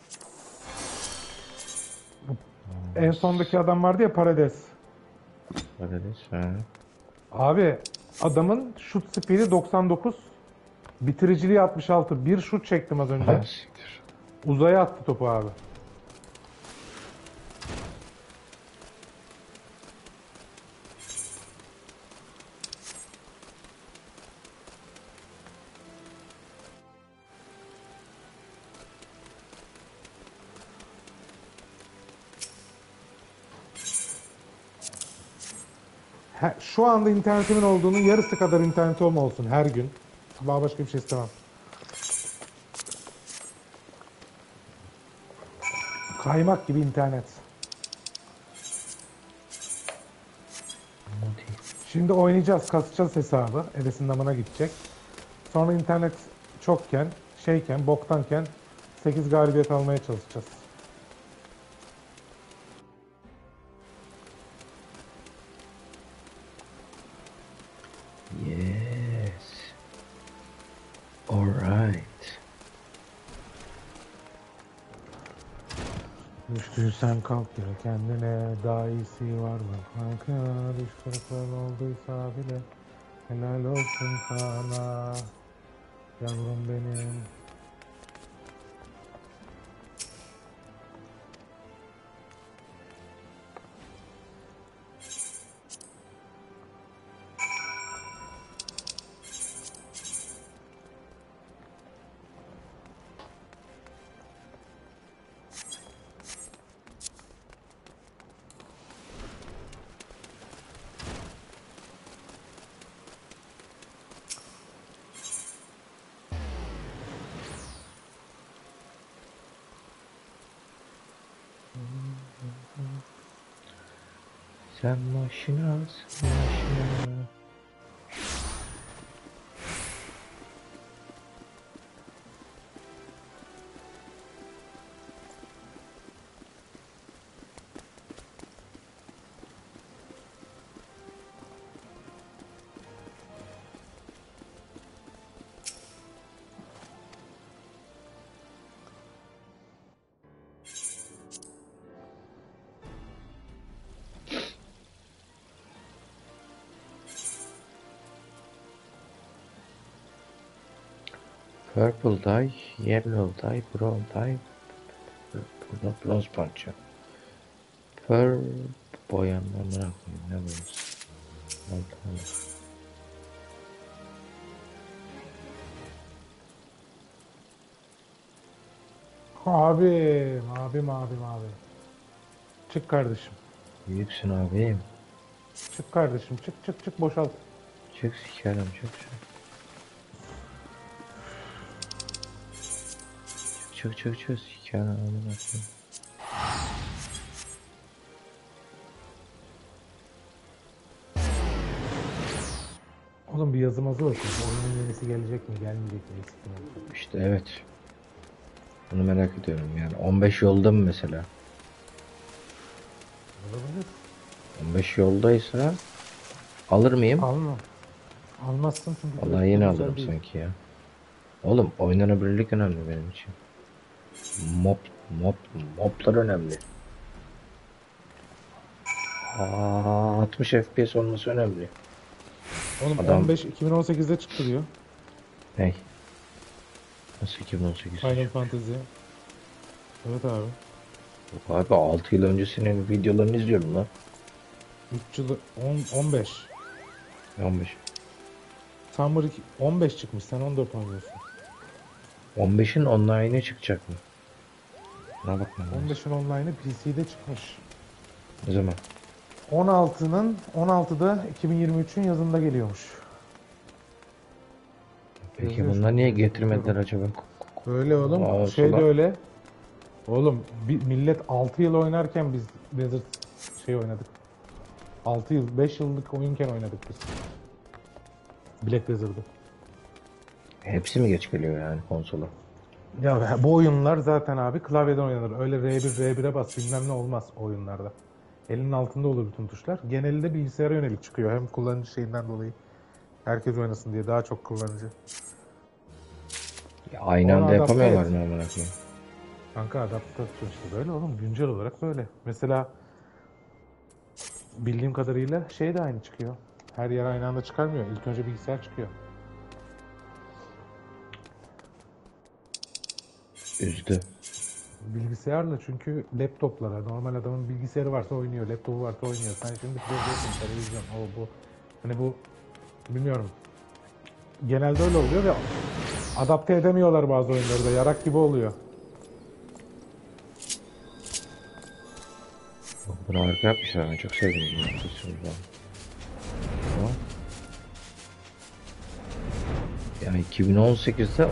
En sondaki adam vardı ya, Parades. Patates ha. Abi adamın şut speed'i 99. Bitiriciliği 66. Bir şut çektim az önce. Ha, siktir. Uzaya attı topu abi. Şu anda internetimin olduğunun yarısı kadar internetim olsun her gün. Daha başka bir şey istemem. Kaymak gibi internet. Şimdi oynayacağız, kasacağız hesabı. Evesin damına gidecek. Sonra internet çokken, boktanken 8 galibiyet almaya çalışacağız. Yes. All right. Düştüysen kalk ya kendine, daha iyisi var mı? Kanka düş kırıkların olduysa bile helal olsun sana. Yavrum benim. Sen maşinasın maşina. Purple dye, yellow dye, brown dye, burada bronze punch. Pur boyanma amına koyayım, ne boyası? Abim. Çık kardeşim. Büyüksün abim. Çık kardeşim. Çık boşalt. Çık sikerim çık. Çık sikerim amına koyayım. Oğlum bir yazımızı bakın. Oyunun yenisi gelecek mi gelmeyecek mi? İşte evet. Bunu merak ediyorum yani 15 yolda mı mesela? Olabilir. 15 yoldaysa alır mıyım? Alma. Almazsın çünkü. Vallahi yine güzel alırım değil. sanki ya. Oğlum oynanabilirlik önemli benim için. Moblar önemli. 60 FPS olması önemli. Oğlum Adam- 15 2018'de çıktı diyor. Ney? Nasıl 2018? Final Fantasy. Evet abi. Abi 6 yıl öncesinin videolarını izliyorum lan. 3 yıl 15. 15. Summer 15 çıkmış. Sen 14 oynuyorsun. 15'in online'ı çıkacak mı? Buna bakmam lazım. 15'in online'ı PC'de çıkmış. Ne zaman? 16'da 2023'ün yazında geliyormuş. Peki Yazıyor bunlar şu niye an. getirmediler acaba? Öyle oğlum. Aa, Şey de sola. öyle. Oğlum millet 6 yıl oynarken biz Desert oynadık. 6 yıl, 5 yıllık oyunken oynadık biz. Black Desert'ı. Hepsi mi geç geliyor yani konsola? Ya bu oyunlar zaten abi klavyeden oynanır. Öyle R1'e bas bilmem ne olmaz o oyunlarda. Elinin altında olur bütün tuşlar. Genelde bilgisayara yönelik çıkıyor. Hem kullanıcı şeyinden dolayı. Herkes oynasın diye daha çok kullanıcı. Ya aynı Onu anda adapte yapamıyorlar et. mı amına koyayım? Kanka adaptasyon işte böyle oğlum. Güncel olarak böyle. Mesela bildiğim kadarıyla şey de aynı çıkıyor. Her yer aynı anda çıkarmıyor. İlk önce bilgisayar çıkıyor. Üzdü. Bilgisayarla çünkü laptoplara, normal adamın bilgisayarı varsa oynuyor, laptopu varsa oynuyor. Sen şimdi projesin, televizyon, o bu. Hani bu bilmiyorum. Genelde öyle oluyor ve adapte edemiyorlar bazı oyunları da. Yarak gibi oluyor. Bunu harika yapmışlar. Ben çok sevdim bunu. Ama yani 2018'de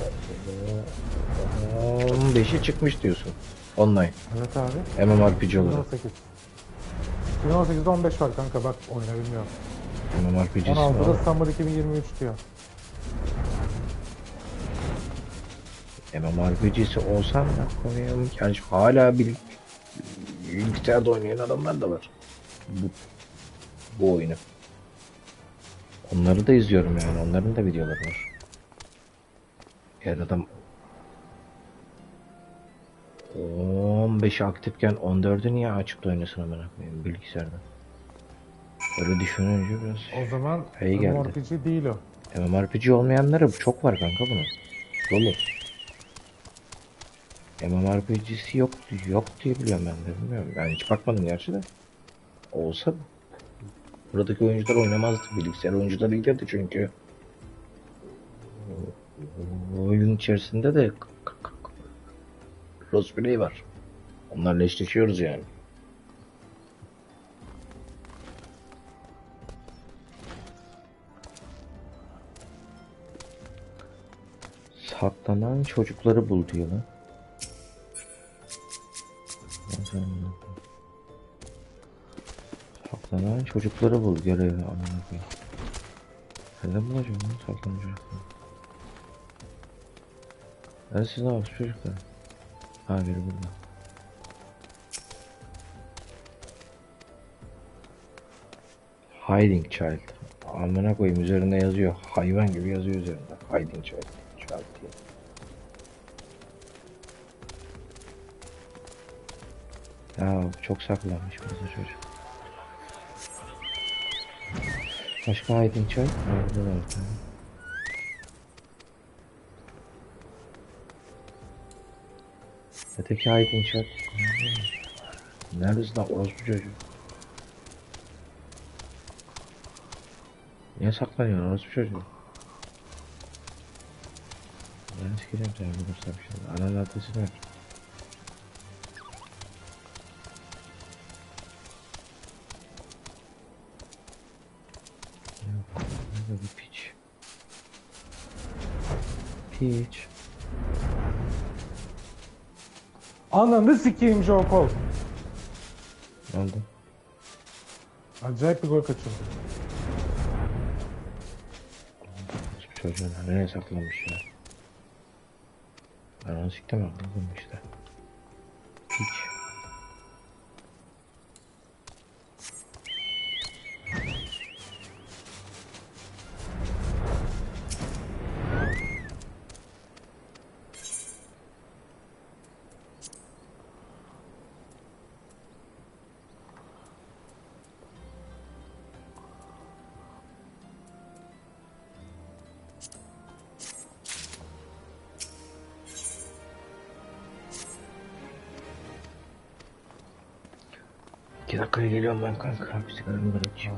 15'i çıkmış diyorsun. Online. Evet abi. MMORPG olarak. 2018. 2018'de 15 var kanka bak oyna bilmiyorum. MMORPG'si 16'da var. Summer 2023 diyor. MMORPG'si olsam da koyayım. Yani hala bilgisayarda oynayan adamlar da var. Bu oyunu. Onları da izliyorum yani. Onların da videoları var. Eğer adam 15'i aktifken 14'ü niye açıp da oynasın amına koyayım bilgisayarda? Öyle düşününce biraz O zaman iyi geldi. MMORPG değil o. MMORPG olmayanları çok var kanka bunun. Dolu. MMORPG'si yok diye biliyorum ben de bilmiyorum. Ben hiç bakmadım gerçi de. Olsa buradaki oyuncular oynamazdı. Bilgisayar oyuncuları ilgili çünkü oyun içerisinde de crossplay var. Onlarla eşleşiyoruz yani. Saklanan çocukları bul diyor lan. Saklanan çocukları bul görevi amına koyayım. Nereden bulacağım lan saklanan çocukları? Neresin abi çocuklar? Ha biri burada. Hiding child. Amına koyayım üzerinde yazıyor. Hayvan gibi yazıyor üzerinde. Hiding child. Child diye. Ya çok saklanmış burada çocuk. Başka hiding child? Nerede var bir tane? Öteki hiding child. Neredesin lan orospu çocuğu? Niye saklanıyorsun orospu çocuğu? Ben sikeceğim seni bulursam şimdi. Ananın adresini ver. Yok. Nerede bu piç? Piç. Ananı sikeyim Joe Cole. Ne oldu? Acayip bir gol kaçırdı. Bu çocuğun nereye saklanmış ya? Ben onu siktim anladım işte. Piç. İki dakikaya geliyorum ben kanka. Bir sigaramı da içeyim.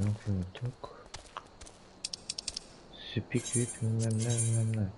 Ne yapıyorduk? Speak with bilmem ne bilmem ne.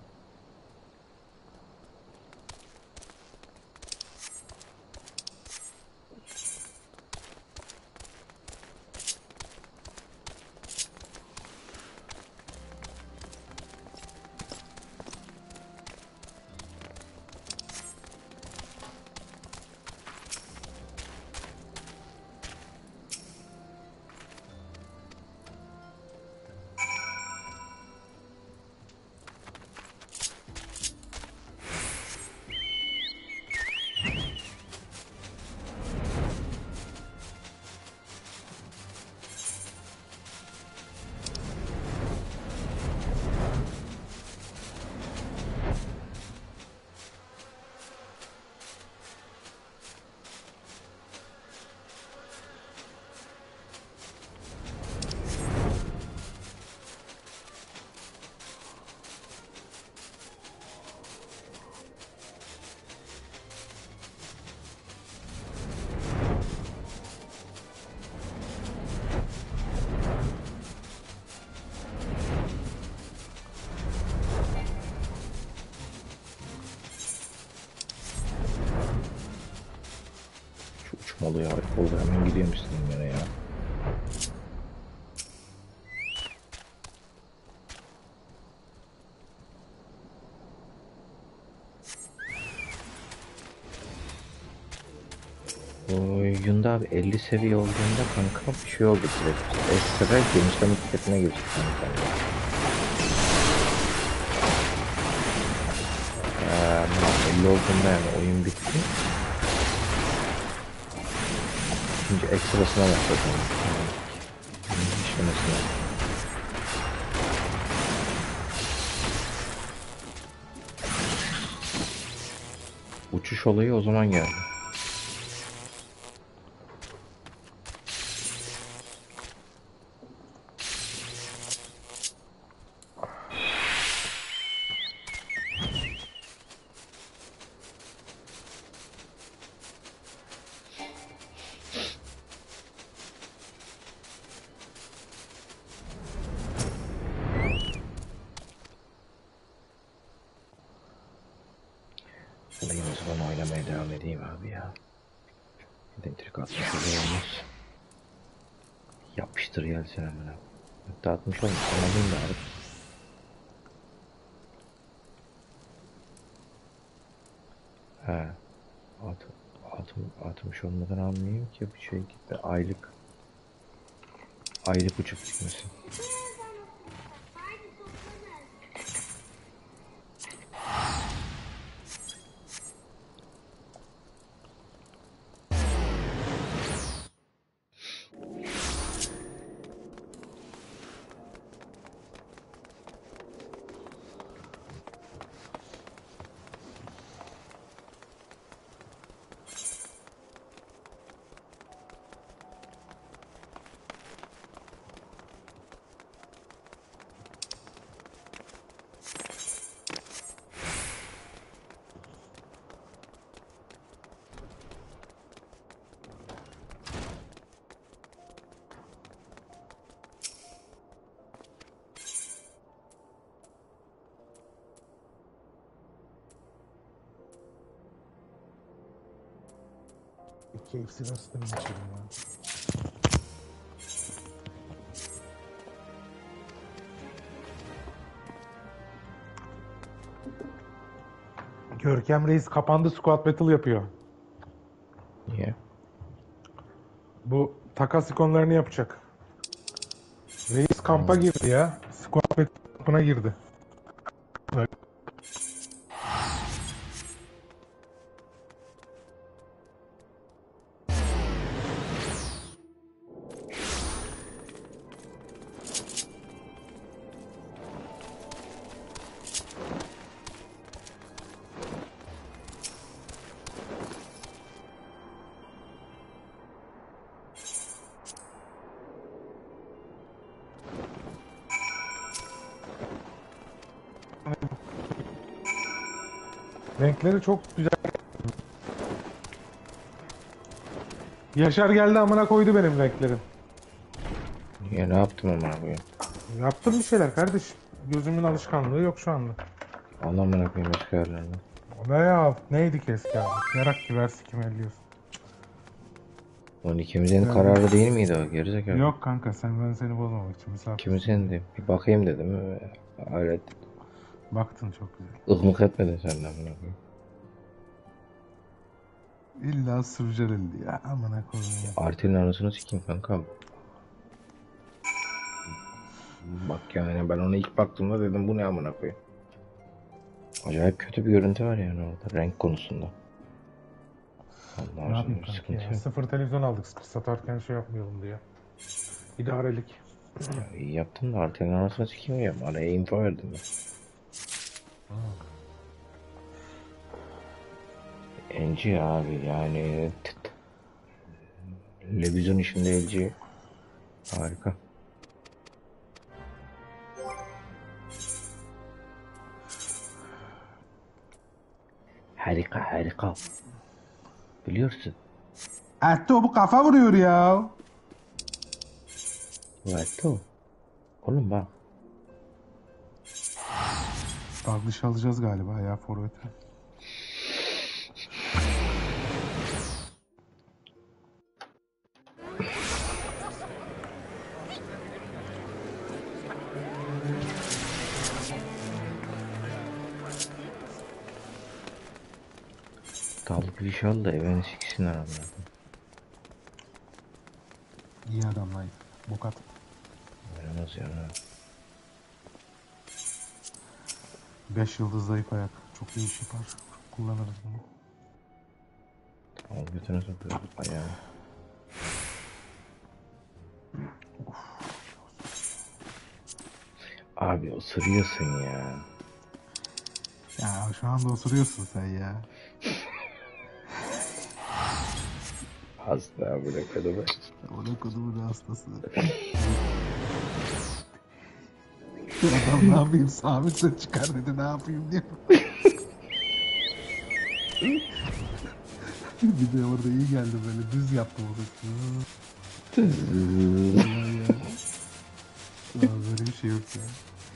Şu uçmalı ya. Oldu hemen gidiyorum istediğim yere ya. Oyunda abi 50 seviye olduğunda kanka bir şey oldu direkt. Ekstra genişleme paketine girdik kanka. 50 olduğunda yani oyun bitti. İkinci ekstrasına başladım. İşlemesine. Uçuş olayı o zaman geldi. Yine o zaman oynamaya devam edeyim abi ya. Elektrik atmış olmaz. Yapıştır gelsin hemen. Hatta atmış olmuş. Anladın da abi. He. Atmış olmadan almayayım ki bir şey gitti. Aylık uçup gitmesin. KFC nasıl içelim ya? Görkem Reis kapandı, squad battle yapıyor. Niye? Bu takas ikonlarını yapacak. Reis kampa girdi ya. Squad battle kampına girdi. Renkleri çok güzel. Yaşar geldi amına koydu benim renklerim. Ya ne yaptım ama abi? Yaptım bir şeyler kardeşim. Gözümün alışkanlığı yok şu anda. Allah amına koyayım başka yerlerden. Ne ya? Neydi ki eski abi? Yarak gibi her sikim elliyorsun. Onun ikimizin Yani- kararı değil miydi o gerizekalı? Yok kanka ben seni bozmamak için misafir. İkimizin de bir bakayım dedim. Öyle Baktın çok güzel. ıhmık etmedin senden amına koyayım. İlla sürücelildi ya amına koyayım. Artil'in anasını sikeyim kankam. Bak yani ben ona ilk baktığımda dedim bu ne amına koyayım. Acayip kötü bir görüntü var yani orada renk konusunda. Allah Ne yapayım aşkına bir kanka sıkıntı ya? yok. Sıfır televizyon aldık satarken şey yapmayalım diye. İdarelik. Ya iyi yaptın da Artil'in anasını sikeyim ya. Bana info verdin ben. LG abi yani televizyon işinde LG harika. Harika harika. Biliyorsun. Ertuğ bu kafa vuruyor ya. Evet o. Oğlum bak. Dalgıç alacağız galiba ya forvete. Dalga iş al da evini siksinler amına. İyi adam lan. Bokat. Yaramaz ya. 5 yıldız zayıf ayak. Çok iyi iş yapar. Kullanırız bunu. Al götüne sokuyoruz ayağı. Abi ısırıyorsun ya. Ya şu anda osuruyorsun sen ya. Hasta bırakalım. Ona kodumun hastası. Adam ne yapayım? Sabit'e çıkar dedi ne yapayım diye. Bir de orada iyi geldi böyle düz yaptı orada. Vallahi ya. Ya böyle bir şey yok ya.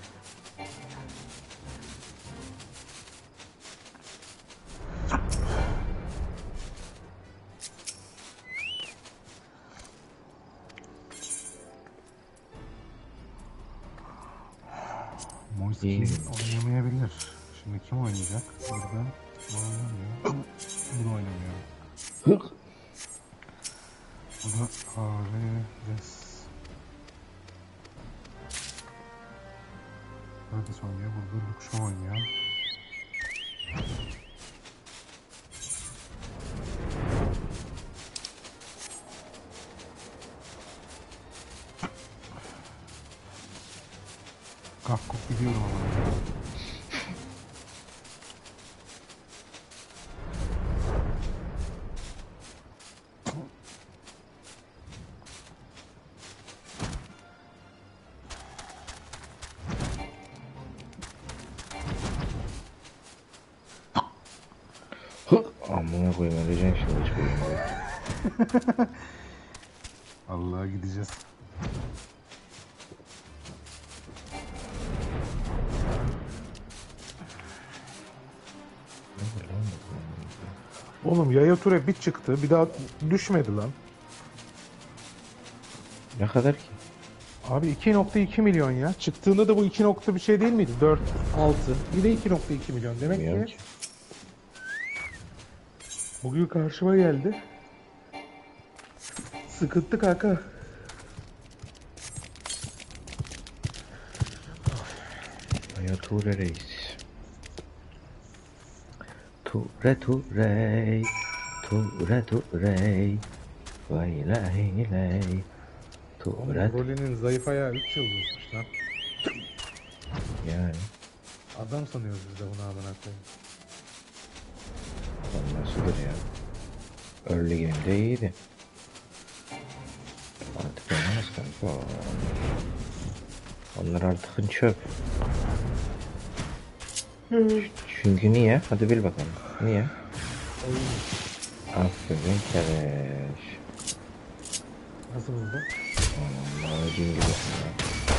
Moiskin İyi. oynamayabilir. Şimdi kim oynayacak? Burada bu oynamıyor. Bu da oynamıyor. Bu da Ares. Nerede oynuyor? Burada Luxo oynuyor. Kalkıp gidiyorum ama. Amına koyayım öleceğim şimdi hiç koyayım. Allah'a gideceğiz. Oğlum yaya ture bir çıktı bir daha düşmedi lan. Ne kadar ki? Abi 2.2 milyon ya. Çıktığında da bu 2 nokta bir şey değil miydi? 4, 6. Bir de 2.2 milyon. Demek Bilmiyorum ki ki. bugün karşıma geldi. Sıkıntı kanka. Ya Ture reis. Ture Ture. Ture Ture. Vay lay lay. Ture. Rolinin zayıf ayağı 3 yıldızmış lan. Yani. Adam sanıyoruz biz de bunu amına koyayım. Nasıldır ya? Early game'de iyiydi. Artık oynamaz kanka. Onlar artık çöp. Çünkü niye? Hadi bil bakalım. Niye? Aferin Kereş. Nasıl buldu? Ağacın gibisin ya.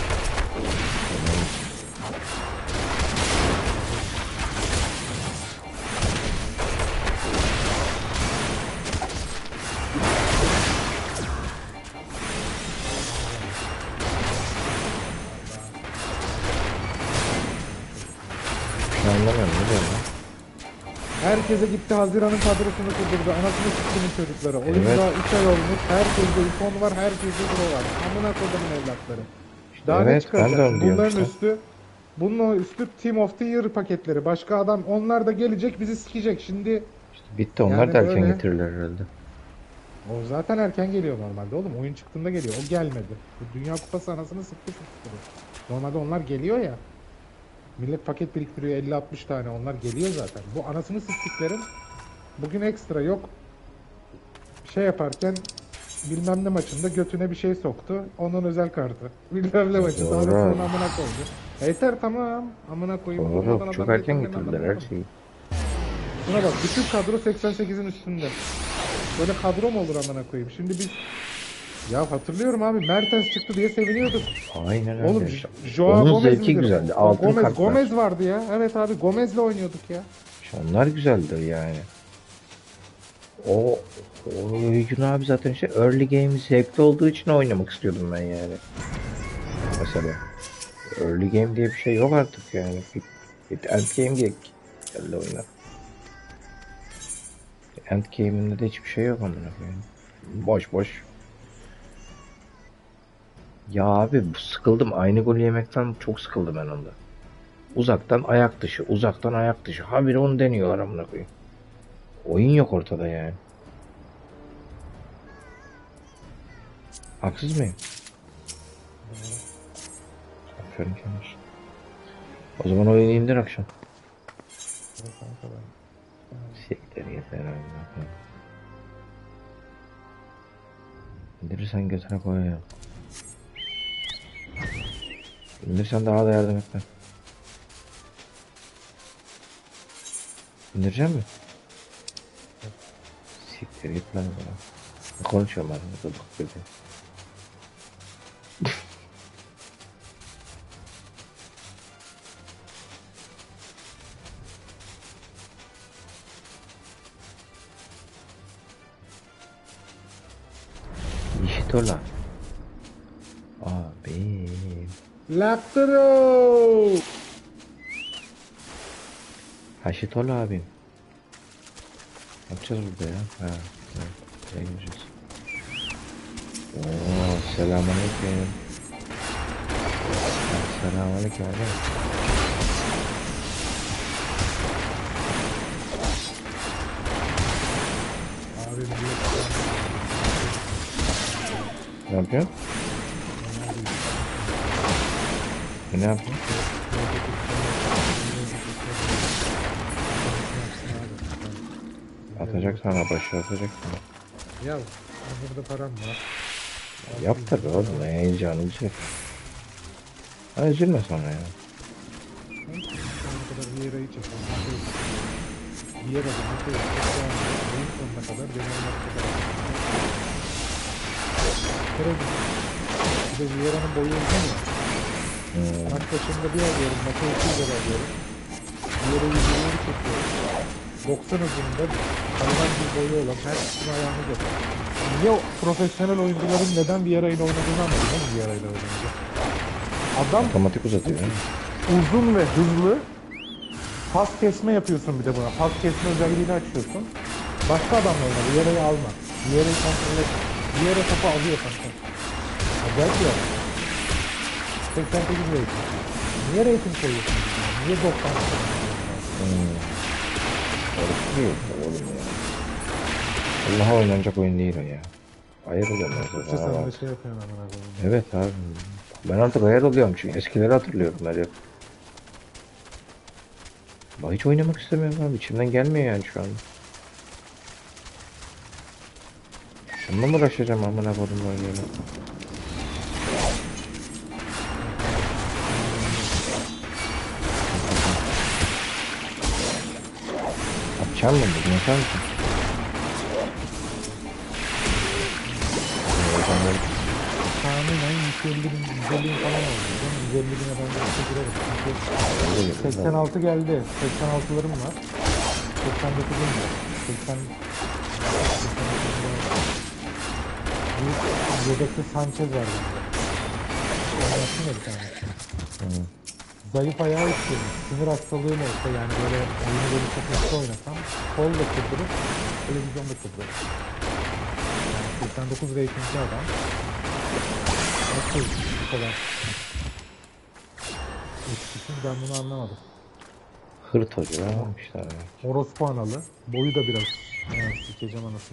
Şu anlamıyorum ne diyor lan? Herkese gitti Haziran'ın kadrosunu kurdurdu. Anasını siktimin çocukları. Oyun Evet. daha 3 ay olmuş. Herkeste ikon var, herkeste pro var. Amına kodumun evlatları. Daha ne Evet, ben de çıkaracak? onu diyorum Bunların işte. bunun üstü Team of the Year paketleri. Başka adam onlar da gelecek bizi sikecek. Şimdi Bitti onlar Yani da erken böyle. getirirler herhalde. o zaten erken geliyor normalde oğlum. Oyun çıktığında geliyor. O gelmedi. Bu Dünya Kupası anasını sıktı sıktı. Normalde onlar geliyor ya. Millet paket biriktiriyor 50-60 tane. Onlar geliyor zaten. Bu anasını sıktıkların bugün ekstra yok. Şey yaparken bilmem ne maçında götüne bir şey soktu. Onun özel kartı. Bilmem ne maçında Doğru. anasını amına koydu. Yeter tamam. Amına koyayım. Olmadan Doğru. Çok adam erken getirmeden getirdiler her anlamadım. şeyi. Buna bak bütün kadro 88'in üstünde. Böyle kadro mu olur amına koyayım? Şimdi biz ya hatırlıyorum abi Mertens çıktı diye seviniyorduk. Aynen öyle. Oğlum Joao Onun Gomez zevki midir? güzeldi. O Altın Gomez, kartlar. Gomez vardı ya. Evet abi Gomez'le oynuyorduk ya. Onlar güzeldir yani. O oyuncun abi zaten işte early game zevkli olduğu için oynamak istiyordum ben yani. Mesela early game diye bir şey yok artık yani. Bir end game diye geldi oyuna. End game'inde de hiçbir şey yok amına koyayım. Boş boş. Ya abi sıkıldım. Aynı golü yemekten çok sıkıldım ben onda. Uzaktan ayak dışı, uzaktan ayak dışı. Habire onu deniyorlar amına koyayım. Oyun yok ortada yani. Haksız mıyım? Aferin Kemal. O zaman oyunu indir akşam. Siktir yeter abi. İndirirsen götüne koy ya. İndirirsen daha da yardım etme. İndireceğim mi? Siktir git lan bana. Konuşuyorum ben burada bak dedi. İşitola. Abim. Laktaro. Haşitola abim. Ne yapacağız burada ya? Ha, evet. Nereye gireceğiz? Oo, selamünaleyküm. Selamünaleyküm abi. Abi Ne yapıyorsun? Ne yapıyorsun? Atacak sana başı atacak sana. ya burada param var. Yap tabi oğlum ne heyecanı çek. Ha üzülme sonra ya. Sonuna kadar bir yere çekiyorum. Bir yere de nasıl yapacağım? Oyun sonuna kadar benim kadar. Bir de Vieira'nın boyu uzun ya. Maç başında bir alıyorum, maça 200 alıyorum. Vieira'yı 20'yi çekiyorum. 90 hızında hayvan bir boyu olan her kişinin ayağını götür. Niye profesyonel oyuncuların neden Vieira'yla oynadığını anladım değil mi Vieira'yla oynayınca? Adam Otomatik uzatıyor ya. uzun ve hızlı pas kesme yapıyorsun bir de buna. Pas kesme özelliğini açıyorsun. Başka adamla oyna. Vieira'yı alma. Vieira'yı kontrol et. Vieira topu alıyor kanka. Acayip ya. 88 rating. Niye rating koyuyorsun? Niye 90 koyuyorsun? Orası değil oğlum ya. Allah'a oynanacak oyun değil o ya. Ayar oluyorum ben Türkçe zaten. sen de şey yapıyorsun amına koyayım. Evet abi. Ben artık ayar oluyorum çünkü eskileri hatırlıyorum ben hep. Ben hiç oynamak istemiyorum abi. İçimden gelmiyor yani şu an. Bununla mı uğraşacağım amına koydum böyle ya? Yapacağım mı bugün yapar mısın? Kaan'ı 150 bin, 150 bin falan oldu. Ben 150 bine ben de işe girerim. Öyle Çünkü yapıyoruz. 86 geldi. 86'larım var. 89'um var. 80 bir yedekte Sanchez var bende. Anlatsın ya bir tane. Hı. Zayıf ayağı istiyorum. Sinir hastalığım olsa yani böyle oyunu böyle çok hızlı oynasam kol da kırdırır, televizyon da kırdırır. Yani 89 ratingli adam. Nasıl bu kadar etkisiz ben bunu anlamadım. Hırt hoca almışlar ya. Orospu analı. Boyu da biraz. Ya, sikeceğim anasını.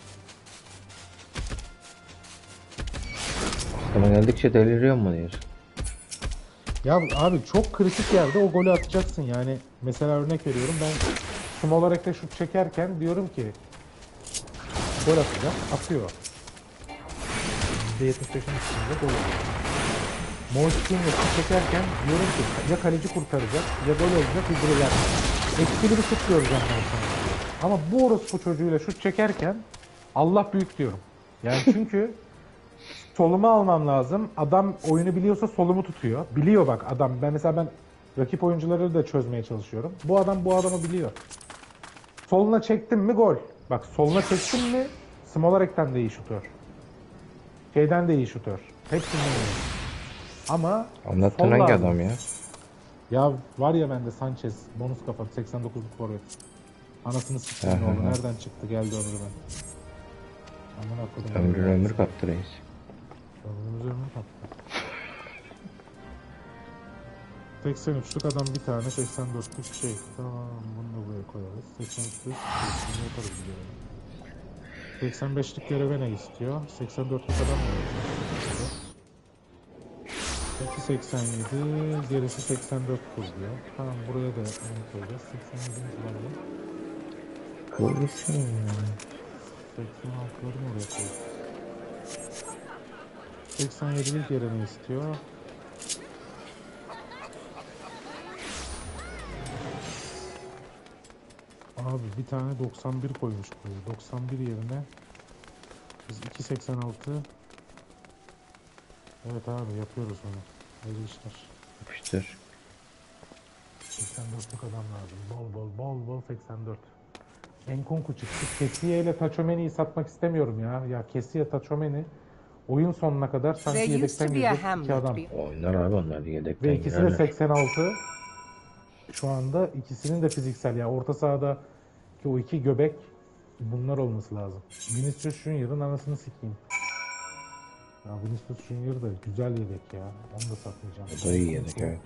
Sana geldikçe deliriyor mu diyorsun? Ya abi çok kritik yerde o golü atacaksın yani. Mesela örnek veriyorum ben small olarak da şut çekerken diyorum ki gol atacak, atıyor. %75'in üstünde gol oluyor. Moikinho şut çekerken diyorum ki ya kaleci kurtaracak ya gol olacak hızlılar. Etkili bir şut göreceğim ben sana. Ama bu orospu çocuğuyla şut çekerken Allah büyük diyorum. Yani çünkü solumu almam lazım. Adam oyunu biliyorsa solumu tutuyor. Biliyor bak adam. Ben rakip oyuncuları da çözmeye çalışıyorum. Bu adam bu adamı biliyor. Soluna çektim mi gol. Bak soluna çektim mi Smolarik'ten de iyi şutör. Şeyden de iyi şutör. Hepsinden iyi. Ama Anlattığın sol hangi lazım. adam ya? Ya var ya bende Sanchez bonus kafa 89'luk forvet. Anasını siktim ne oldu? Nereden çıktı geldi ömrüme. Aman akıdım. Ömür kattı reis. Ömrümüz kattı. 83'lük adam bir tane 84'lük şey. Tamam bunu da buraya koyarız. 83'lük bunu yaparız bir görev. 85'lik göreve ne istiyor? 84'lük adam mı istiyor? 287 gerisi 84 kur diyor. Tamam buraya da onu koyacağız. 87 falan. Bu isim ya. 86'ları mı oraya koyacağız? 87'lik yere ne istiyor? Abi bir tane 91 koymuş buraya. 91 yerine biz 286 evet abi yapıyoruz onu. Hayırlı işler. Yapıştır. 84'lük adam lazım. Bol 84. Enkunku çıktı. Kessiye ile Tachouaméni'yi satmak istemiyorum ya. Ya Kessiye Tachouaméni oyun sonuna kadar sanki There used to yedekten be a girecek iki adam. hamlet. Oynar abi onlar yedekten Ve ikisi de girerler. 86. Şu anda ikisinin de fiziksel ya. Orta sahada ki o iki göbek bunlar olması lazım. Vinicius Junior'ın anasını sikeyim. Ya Vinicius Junior da güzel yedek ya. Onu da satmayacağım. O da iyi yedek evet.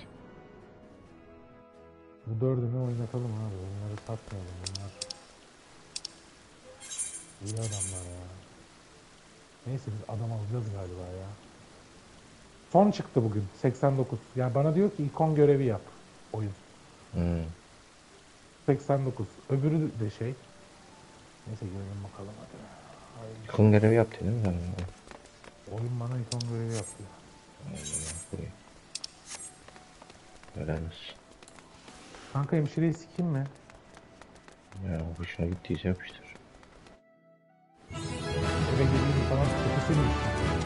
Bu dördünü oynatalım abi. Bunları satmayalım. Bunlar iyi adamlar ya. Neyse biz adam alacağız galiba ya. Son çıktı bugün. 89. Yani bana diyor ki ikon görevi yap. Oyun. Hmm. 89. Öbürü de şey. Neyse görelim bakalım hadi. Hayırlı. Kum görevi yaptı değil mi sen? Oyun bana ikon görevi yaptı. Buraya. Öğreniriz. Kanka hemşireyi sikeyim mi? Ya hoşuna gittiyse yapıştır. Eve geleyim falan kötüsü mü?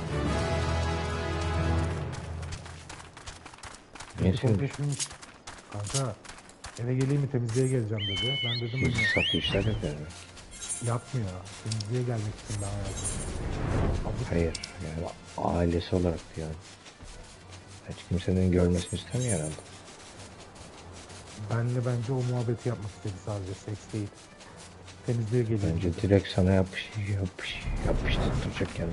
Niye sinir? Kanka eve geleyim mi temizliğe geleceğim dedi. Ben dedim Biz hani satı işler yapıyoruz. yapmıyor. Temizliğe gelmek için daha yazdım. Hayır yani ailesi olarak yani. Hiç kimsenin görmesini istemiyor herhalde. Benle bence o muhabbeti yapmak istedi sadece. Seks değil. Temizliğe geleyim Bence dedi. direkt sana yapıştıracak kendini.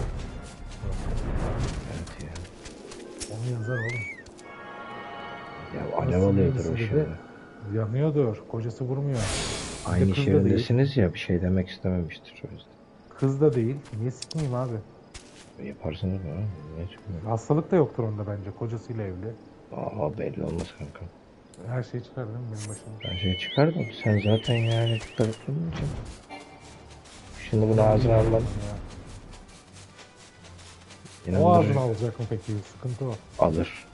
Evet ya. Onu yazar oğlum. Ya alev alıyordur o Nasıl şimdi. yanıyordur. Kocası vurmuyor. Aynı kız iş da değil. yerindesiniz ya bir şey demek istememiştir o yüzden. Kız da değil. Niye sikmeyeyim abi? Yaparsınız mı? Niye çıkmıyor? Hastalık da yoktur onda bence. Kocasıyla evli. Aa belli olmaz kanka. Her şey çıkar değil mi benim başıma? Her şey çıkar da sen zaten yani tarafının için. Şimdi bunu ağzına alman. Ya. O İnandırıcı. ağzını alacak mı peki? Sıkıntı o. Alır.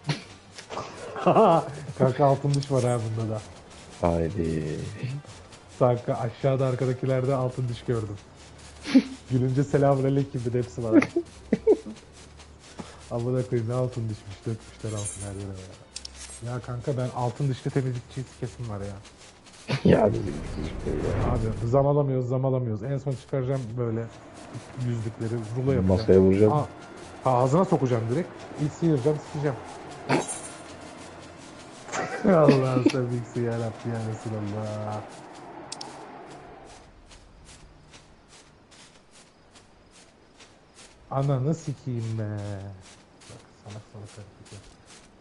Kanka altın diş var ha bunda da. Haydi. Kanka aşağıda arkadakilerde altın diş gördüm. Gülünce selamünaleyküm bir de hepsi var. Amına koyayım ne altın düşmüş. Dökmüşler altın her yere ya. Ya kanka ben altın dişli temizlikçi kesim var ya. Ya bizim çocuklar ya. Abi zam alamıyoruz zam alamıyoruz. En son çıkaracağım böyle yüzlükleri rulo yapacağım. Masaya vuracağım. Ağzına sokacağım direkt. İlk sıyıracağım sikeceğim. Allah'ım sen büyüksün yarabbim ya Resulallah. Ananı sikeyim be. Bak salak salak hareket yap.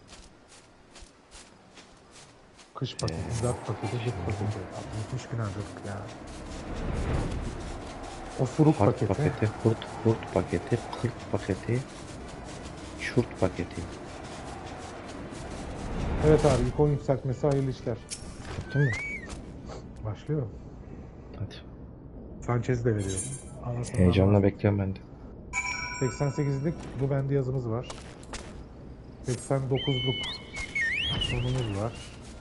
Kış paketi, zat paketi, zıt paketi. 60 gün harcadık ya. Osuruk Hard paketi. paketi, hurt paketi, kırt paketi, şurt paketi. Evet abi ikon yükseltmesi hayırlı işler. Yaptın mı? Başlıyor. Hadi. Sanchez de veriyor. Anasını Heyecanla bekliyorum ben de. 88'lik bu bende yazımız var. 89'luk sonumuz var.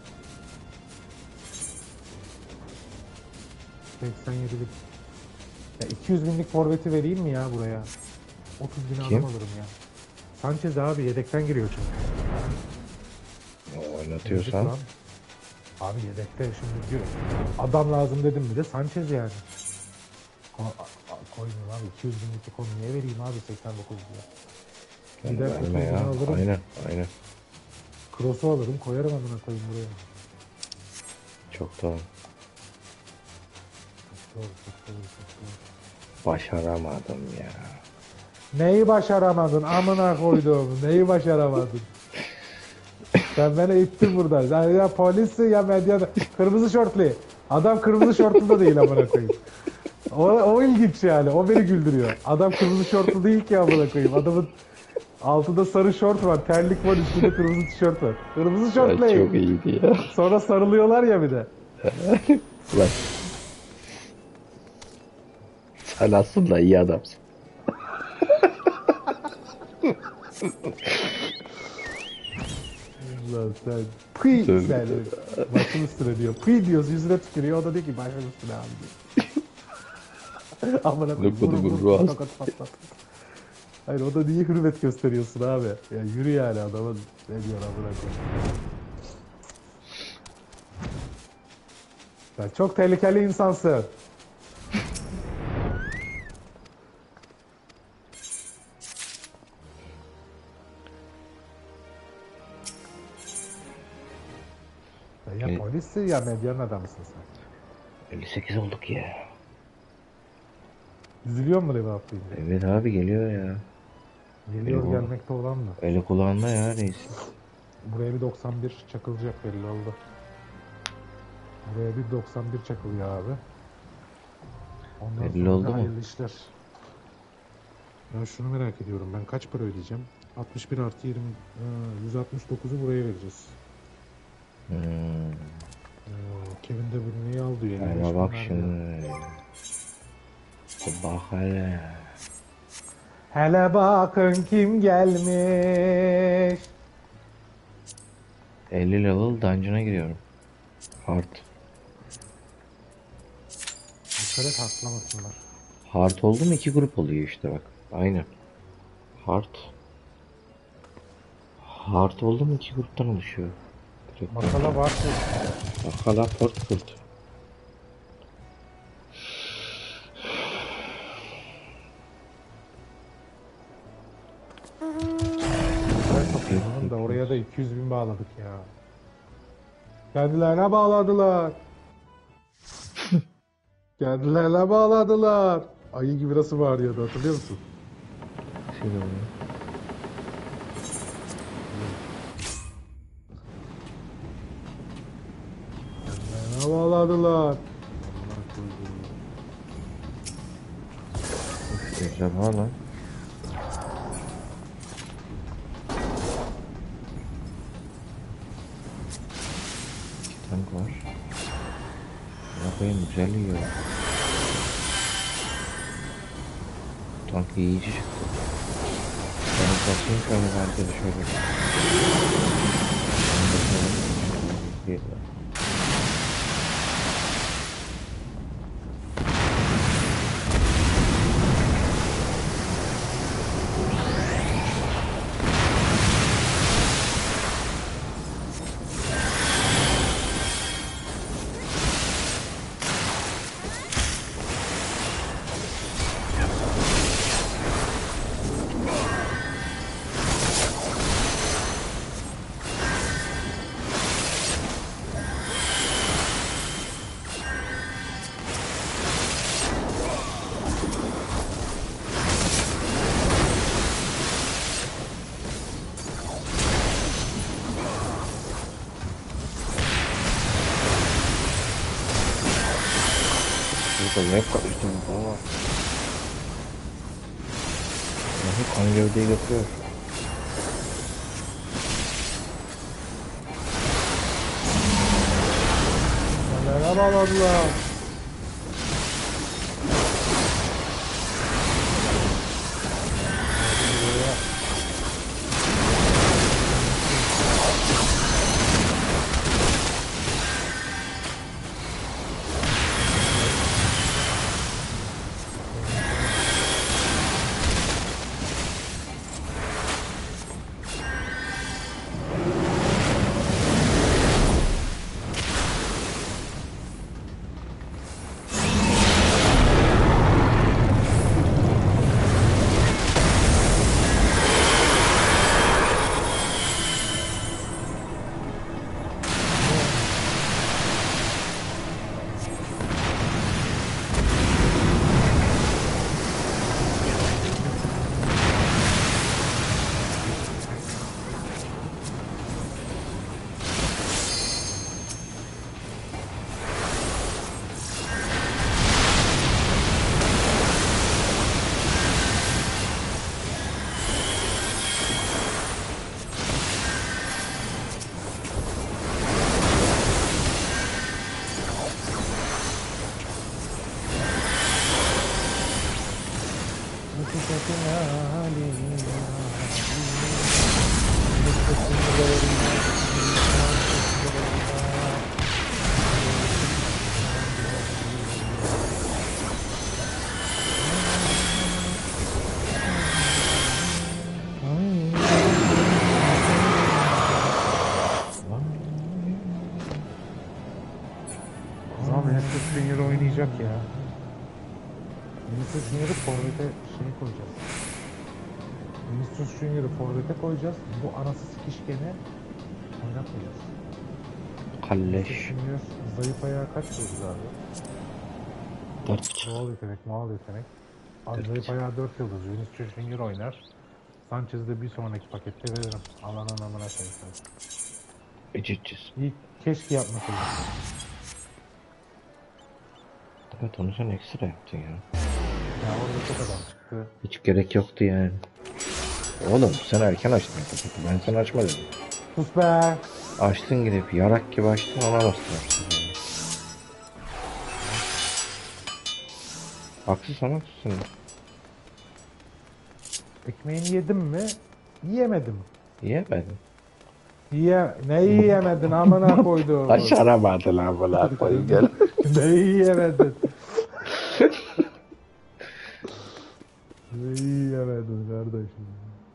87'lik. Ya 200 binlik forveti vereyim mi ya buraya? 30 bin Kim? adam alırım ya. Sanchez abi yedekten giriyor çünkü. Oynatıyorsan. Yazık lan. Abi yedekte şimdi diyor. Adam lazım dedim mi de Sanchez yani. Koymuyorum abi 200 binlik bir konu niye vereyim abi 89 diye. Bir de Verme 30 bin ya. alırım. Aynen. Cross'u alırım koyarım amına koyayım buraya. Çok doğru. Çok doğru. Başaramadım ya. Neyi başaramadın amına koydum. Neyi başaramadın? Sen beni ittin buradan. Sen ya polisi ya medyada. Kırmızı şortlu. Adam kırmızı şortlu da değil amına koyayım. O ilginç yani. O beni güldürüyor. Adam kırmızı şortlu değil ki amına koyayım. Adamın altında sarı şort var. Terlik var. Üstünde kırmızı tişört var. Kırmızı şortlu. Çok iyiydi ya. Sonra sarılıyorlar ya bir de. Ulan. Sen aslında iyi adamsın. Lan sen. Pıy Tabii. sen. Başım üstüne diyor. Pıy diyoruz yüzüne tükürüyor. O da diyor ki başım üstüne abi diyor. Amına koyayım. Vur, vur, vur, vur. Tokat patlat. Hayır o da niye hürmet gösteriyorsun abi? Ya yürü yani adamın ne diyor amına koyayım. Sen çok tehlikeli insansın. Sen ya polissin ya medyanın adamısın sen. 58 olduk ya. Üzülüyor mu Levi atlayınca? Evet abi geliyor ya. Geliyor Eyvah. gelmekte olan mı? Eli kulağında ya reis. Buraya bir 91 çakılacak belli oldu. Buraya bir 91 çakılıyor abi. Ondan Belli sonra oldu mu? hayırlı işler. Ben şunu merak ediyorum. Ben kaç para ödeyeceğim? 61 artı 20. 169'u buraya vereceğiz. Kevin De Bruyne'yi al diyor. 55 Ama bin bak verdi. şimdi. Bak hele. Hele bakın kim gelmiş. 50 level dungeon'a giriyorum. Hard. Dikkat et atlamasınlar. Hard oldu mu 2 grup oluyor işte bak. Aynen. Hard. Hard oldu mu 2 gruptan oluşuyor. Direkt Masada var ki. Bakala port kurt. Tamam da oraya da 200 bin bağladık ya. Kendilerine bağladılar. Kendilerine bağladılar. Ayı gibi nasıl bağırıyordu hatırlıyor musun? Şey de oluyor. Kendilerine bağladılar. Ejderha lan. İki tank var. Ya koyayım güzel yiyor. Tank iyice çıktı. Ben basayım şöyle belki de şöyle. Bir de. Hep karıştım ama. Hep kan gövdeyi götürüyor. Neler bağladılar? Vinicius Junior oynayacak ya. Vinicius Junior'ı forvete koyacağız. Vinicius Junior'ı forvete koyacağız. Bu anası sikişkeni oynatmayacağız. Kalleş. Vinicius Junior zayıf ayağı kaç yıldız abi? 4.5. Doğal yetenek, mal yetenek. Abi Dört. zayıf ayağı 4 yıldız. Vinicius Junior oynar. Sanchez'de bir sonraki pakette veririm. Alanın amına koyayım. Eciciz. İyi, keşke yapmasaydım. Evet onu sen ekstra yaptın ya. Ya orada çok adam çıktı. Hiç gerek yoktu yani. Oğlum sen erken açtın kapıyı. Ben sana açma dedim. Sus be! Açtın gidip yarak gibi açtın ona bastın. Haksız ama haksızsın. Ekmeğini yedim mi? Yiyemedim. Yiyemedim. Neyi yiyemedin amına koydum. Başaramadın amına koyayım gel. Neyi yiyemedin? Neyi yiyemedin kardeşim?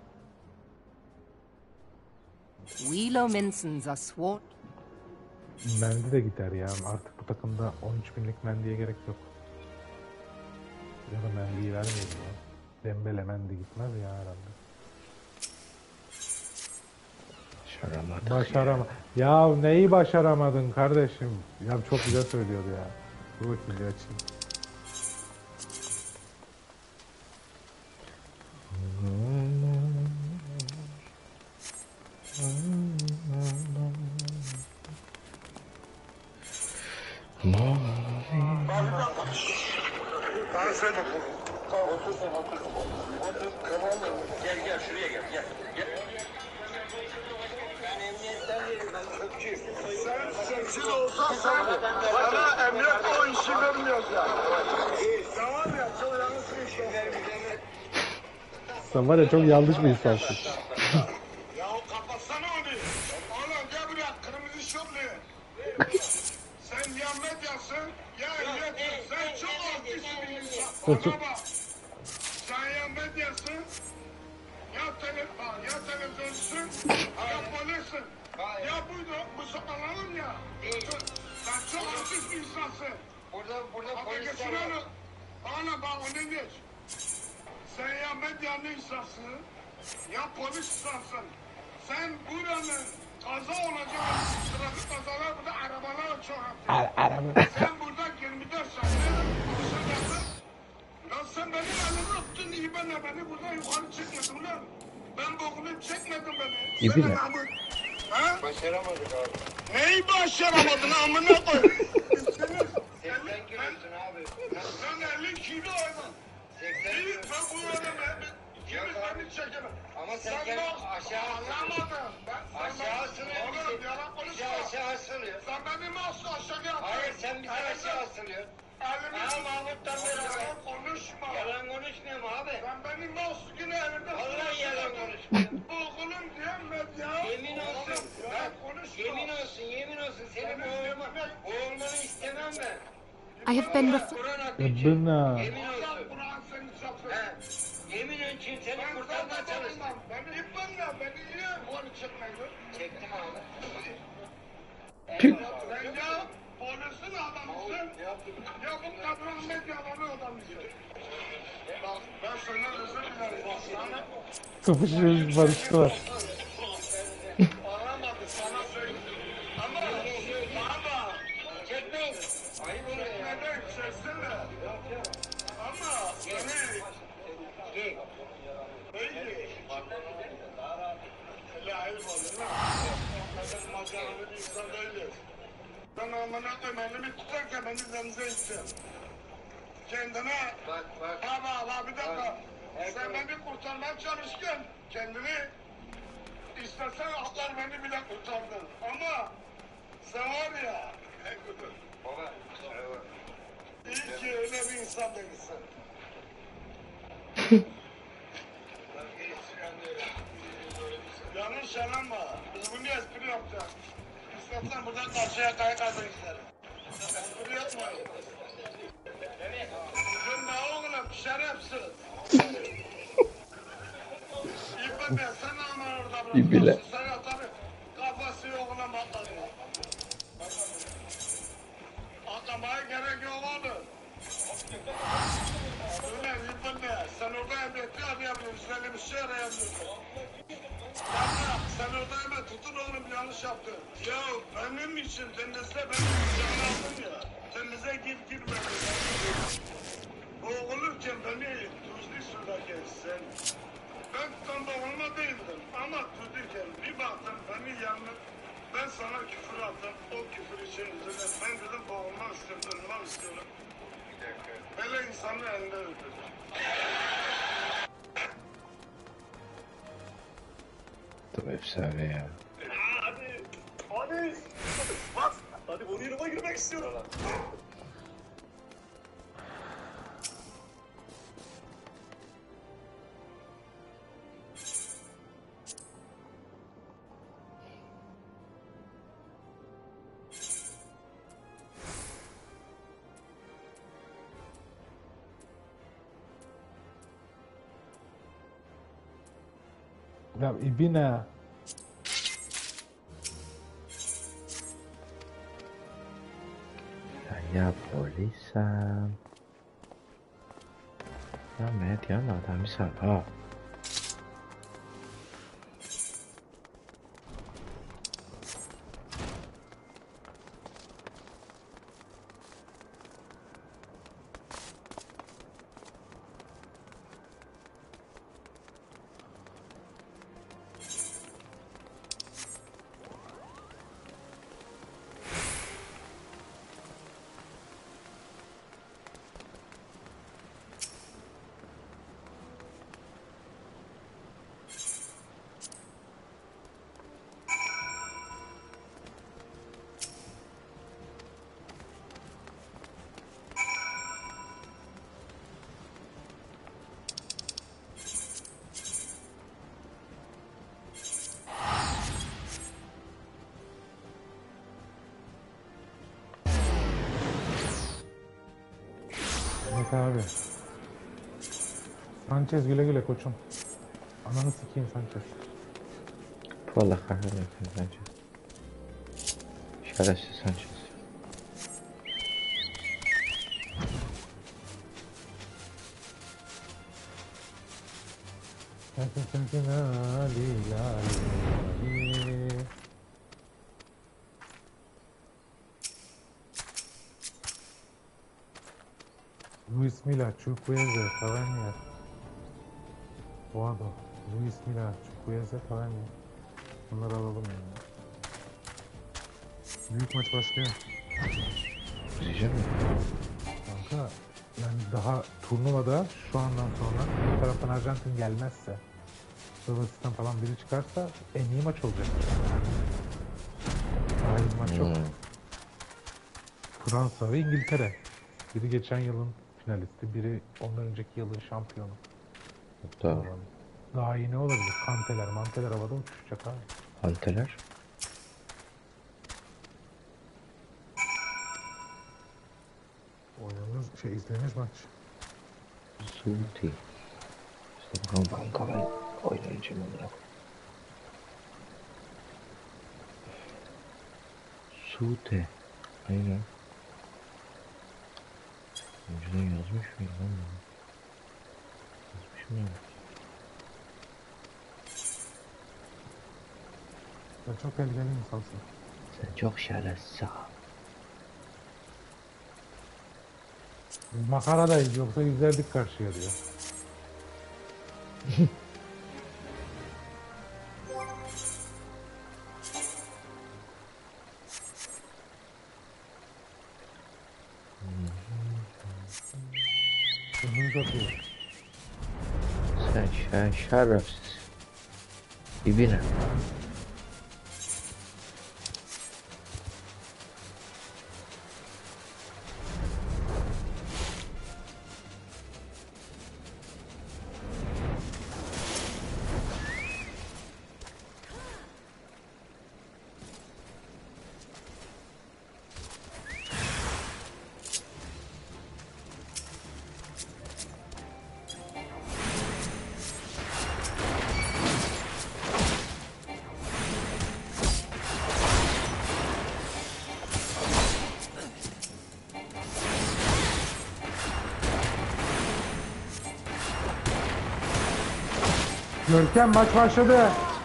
Wheelominsons are swart. Mendi de gider ya. Artık bu takımda 13 binlik Mendi'ye gerek yok. Ya da Mendi'yi vermeyelim ya. Dembele Mendi gitmez ya herhalde. Başaramadık. Ya neyi başaramadın kardeşim? Ya çok güzel söylüyordu ya. Dur bakayım bir açayım. Gel gel şuraya gel. Ben emniyetten değilim, ben çöpçüyüm. Sen çöpçü olsan sen bana emniyet o işi vermiyoruz ya. Tamam ya, çok yanlış bir şey. Sen var ya çok yanlış bir insansın. Ya kapatsana onu. Oğlum gel buraya, kırmızı şortlu. Sen ya medyasın, ya emniyetsin. Sen çok artist bir insan. Bana bak. Sen ya medyasın, ya televizyonsun, ya polissin. Ya bu anladın ya. Sen çok artist bir insansın. Burada polisler var. Bana bak onu geç. Sen ya medyanın insansın, ya polis insansın. Sen buranın kaza olacak, trafik kazalar burada arabalar çok artıyor. Sen burada 24 saat konuşacaksın. Lan sen benim elimi öptün, iyi beni buradan yukarı çekmedin lan. Ben bokunu çekmedim beni. İbi ne? Ha? Başaramadık abi. Neyi başaramadın amına koy? Senden kilosun abi. Ben 50 kiloyum. İyi, ben bu adamı ikimiz çekemem. Ama sen Sen kendin bak, aşağı anlamadın. aşağı sınıyor. Oğlum yalan Bizi konuşma. aşağı sınıyor. Sen beni nasıl aşağı yaptın? Hayır sen bizi aşağı sınıyorsun. Elimi Ha Mahmut'tan beraber. yalan konuşma. Yalan konuşmuyorum abi. Sen benim nasıl yine elimde Vallahi yalan konuşmuyorum. Oğlum diyemez ya. Yemin olsun. Yalan Bak, konuşma. yemin olsun. Senin boğulmanı istemem ben. I have been Kur'an hakkı için. Rabbena. Yemin Allah olsun. Kur'an seni çarpsın. He. Yemin için seni Ben kurtarmaya sana çalıştım. bakmam. Beni ipinle, beni niye bunu çekmedin? Çektim abi. Sen ya polisin adamısın, ya bu kadın medyaların adamısın. Bak ben senden özür dilerim. Bak sana Kapışıyoruz, barıştılar. aramadı, sana söyleyeyim. Ama baba, Çekmeyin. Ayıp oluyor ya. neden çeksene? Ama beni Gel. öyle. Hele ayıp olur lan. Ben maceralı bir insan değilim. Ben amına koyayım elimi tutarken beni denize ittim. Kendine Bak. baba bir dakika. Sen beni kurtarmaya çalışırken kendini istesen atlar beni bile kurtardın. Ama sen var ya Baba. iyi ki öyle bir insan değilsin. Yanlış anlama. Biz bunu espri yapacağız. İstersen buradan karşıya kayak atın izlerim. Espri yapmayın. Sen ne oğlum şerefsiz. İbbe sen ama orada bırak. İbile. Sen ya tabii kafası yokuna patladı. Atlamaya gerek yok oğlum. Öyle İbbe sen orada emniyeti arayabiliyorsun. Öyle bir şey arayabiliyorsun. Yapma sen orada hemen tutun oğlum yanlış yaptın. Ya benim için denizde benim canını aldın ya. Denize girme. Boğulurken beni tuzlu suda geçsin. Ben tam boğulma değildim ama tuzluyken bir baktım beni yanına. Ben sana küfür attım. O küfür için üzüldüm. Ben dedim boğulmak istiyorum, dönmek istiyorum. Böyle insanı elinde öldürdüm. Tabii efsane ya. Hadi. Bak. Hadi bunu yanıma girmek istiyorum. Ya ibine. Ya polisem. Ya Mehmet ya adam misal ha. Evet abi. Sanchez güle güle koçum. Ananı sikeyim Sanchez. Vallahi kahretsin Sanchez. Şerefsiz Sanchez. Ali, Ali. Luis Milla, Chukwueze, Cavani. Boado, Luis Milla, Chukwueze, Cavani. Bunları alalım yani. Büyük maç başlıyor. Diyeceğim mi? Kanka yani daha turnuvada şu andan sonra bu taraftan Arjantin gelmezse Hırvatistan falan biri çıkarsa en iyi maç olacak. Daha iyi maç yok. Fransa ve İngiltere. Biri geçen yılın finalisti, biri ondan önceki yılın şampiyonu. Doğru. Daha iyi ne olabilir? Kanteler, manteler havada uçuşacak abi. Anteler. Oynanır, izlenir maç. Suudi. İşte bakalım kanka ben oynayacağım olarak. Suudi. Aynen. Önceden yazmış mıyım lan bunu? Yazmış mıyım? Sen çok tehlikeli insansın. Sen çok şerefsiz. Biz makaradayız yoksa yüzerdik karşıya diyor. Hızını çok iyi. Sen şerefsiz. İbine. Görkem maç başladı.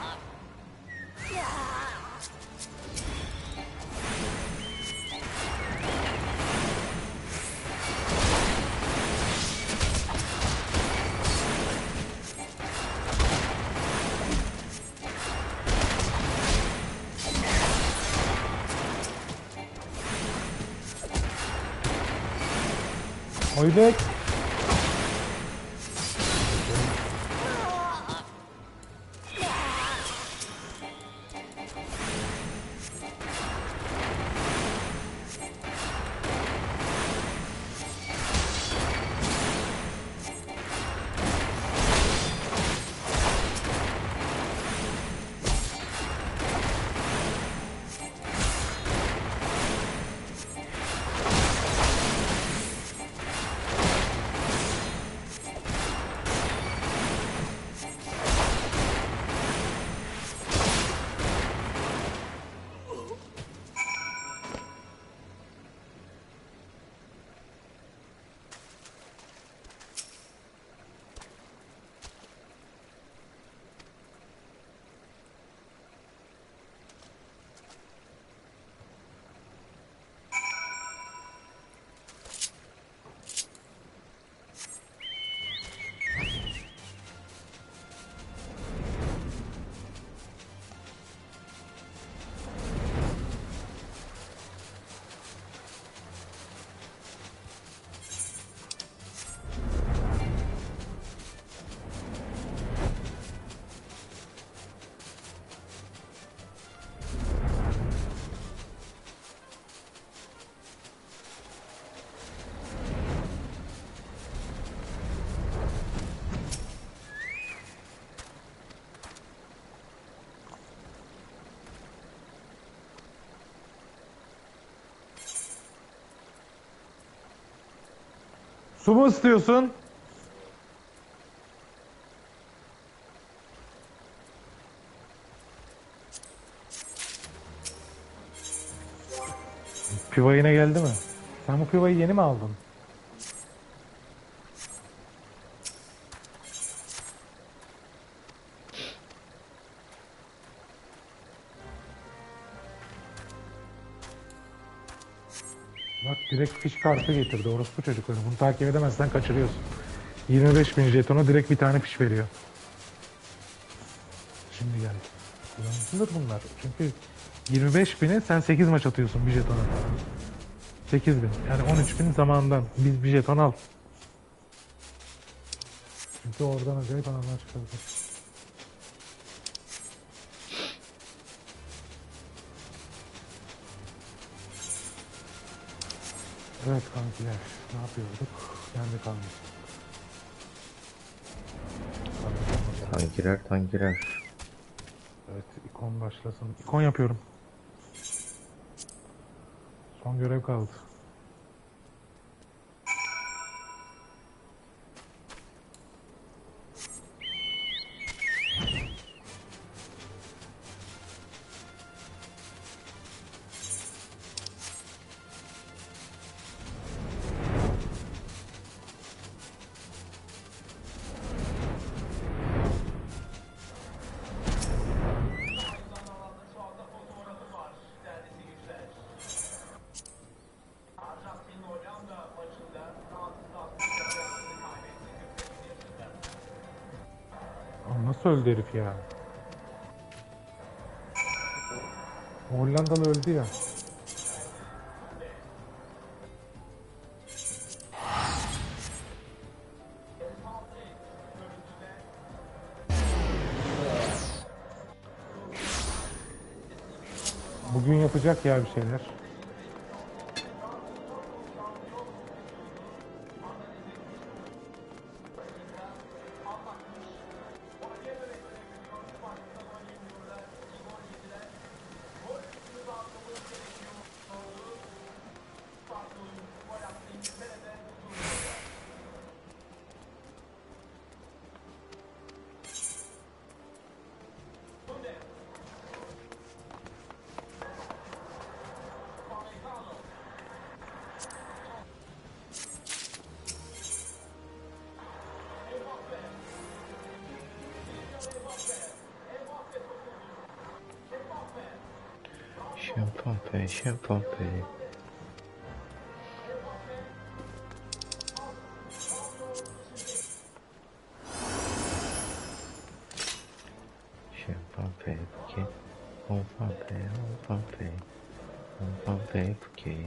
Oyduk. Su mu istiyorsun? Piva yine geldi mi? Sen bu pivayı yeni mi aldın? Bak direkt fiş kartı getirdi orospu çocukları. Bunu takip edemezsen kaçırıyorsun. 25.000 jetona direkt bir tane fiş veriyor. Şimdi geldi. Kullanılır bunlar. Çünkü 25.000'e sen 8 maç atıyorsun bir jetona. 8.000. Yani 13.000 zamandan. Biz bir jeton al. Çünkü oradan acayip anlamlar çıkardı. Evet kankiler. Ne yapıyorduk? Nerede kalmış? Tankirer tankirer. Evet, ikon başlasın. İkon yapıyorum. Son görev kaldı. Aa, nasıl öldü herif ya? Hollandalı öldü ya. Bugün yapacak ya bir şeyler. Şempanpe, şempanpe. Şempanpe, buke. Şempanpe, şempanpe. Şempanpe, buke.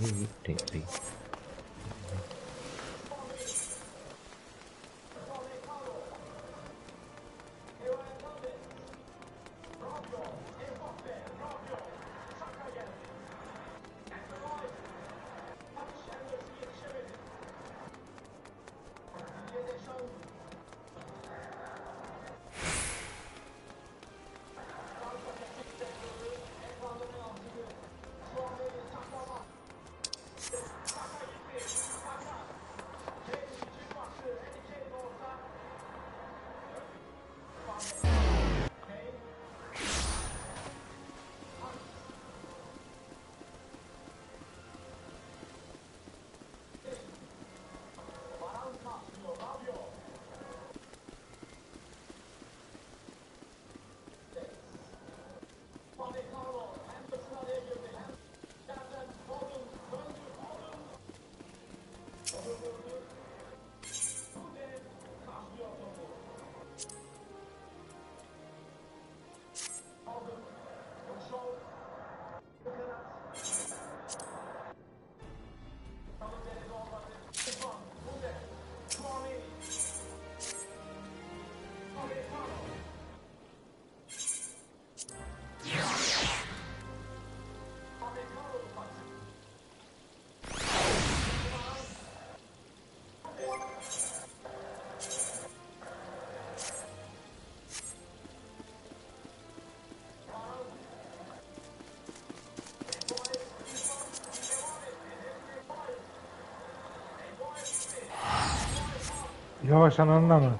Yavaş ananla mı?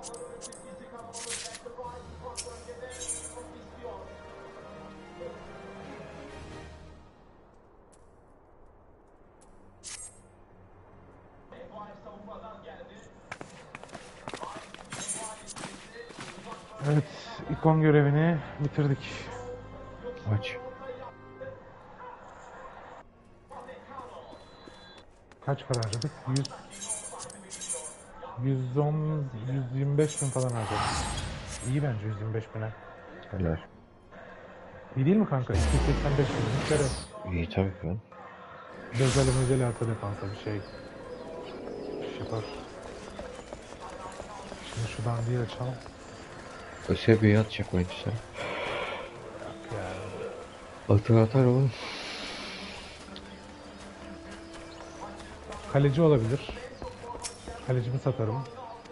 Evet, ikon görevini bitirdik. Aç. Kaç para harcadık? 110, 125 bin falan harcadık. İyi bence 125 bine. Helal. İyi değil mi kanka? 285 bin. Bir kere İyi tabii ki. Bezeli arka defansa bir şey. Yapar. Şimdi şu dandiyi açalım. Ösebi'yi atacak oyuncu sen. Ya. Atar oğlum. Kaleci olabilir. Kalecimi satarım.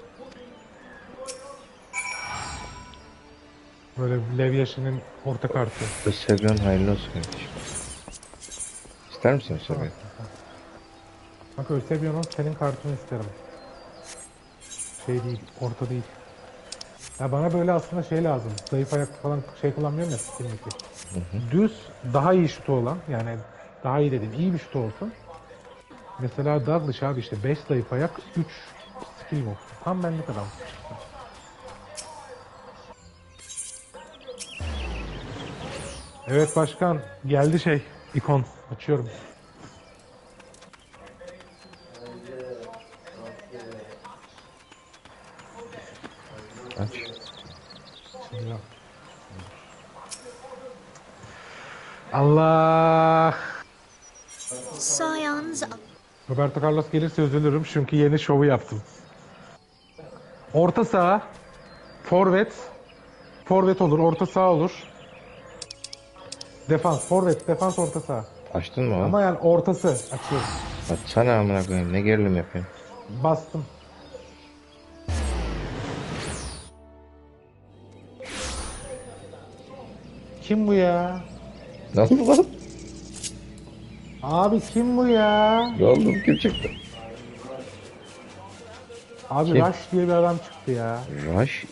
Böyle Levyaşı'nın orta kartı. Ösebi'nin hayırlı olsun kardeşim. İster misin Ösebi? Kanka Eusebio'nun senin kartını isterim. Şey değil, orta değil. Ya bana böyle aslında şey lazım. Zayıf ayak falan şey kullanmıyorum ya skin'deki. Düz, daha iyi şutu olan, yani daha iyi dediğim iyi bir şutu olsun. Mesela Douglas abi işte 5 zayıf ayak, 3 skill move. Tam benlik adam. Evet başkan, geldi şey, ikon. Açıyorum. Aç. Bismillah. Allah! Scions Roberto Carlos gelirse üzülürüm çünkü yeni şovu yaptım. Orta saha, forvet, forvet olur, orta saha olur. Defans, forvet, defans, orta saha. Açtın mı oğlum? Ama yani ortası açıyorum. Açsana amına koyayım. Ne gerilim yapıyorsun? Bastım. Kim bu ya? Ne oldu lan? Abi kim bu ya? Ne oldu? Kim çıktı? Abi Kim? Rush diye bir adam çıktı ya. Rush.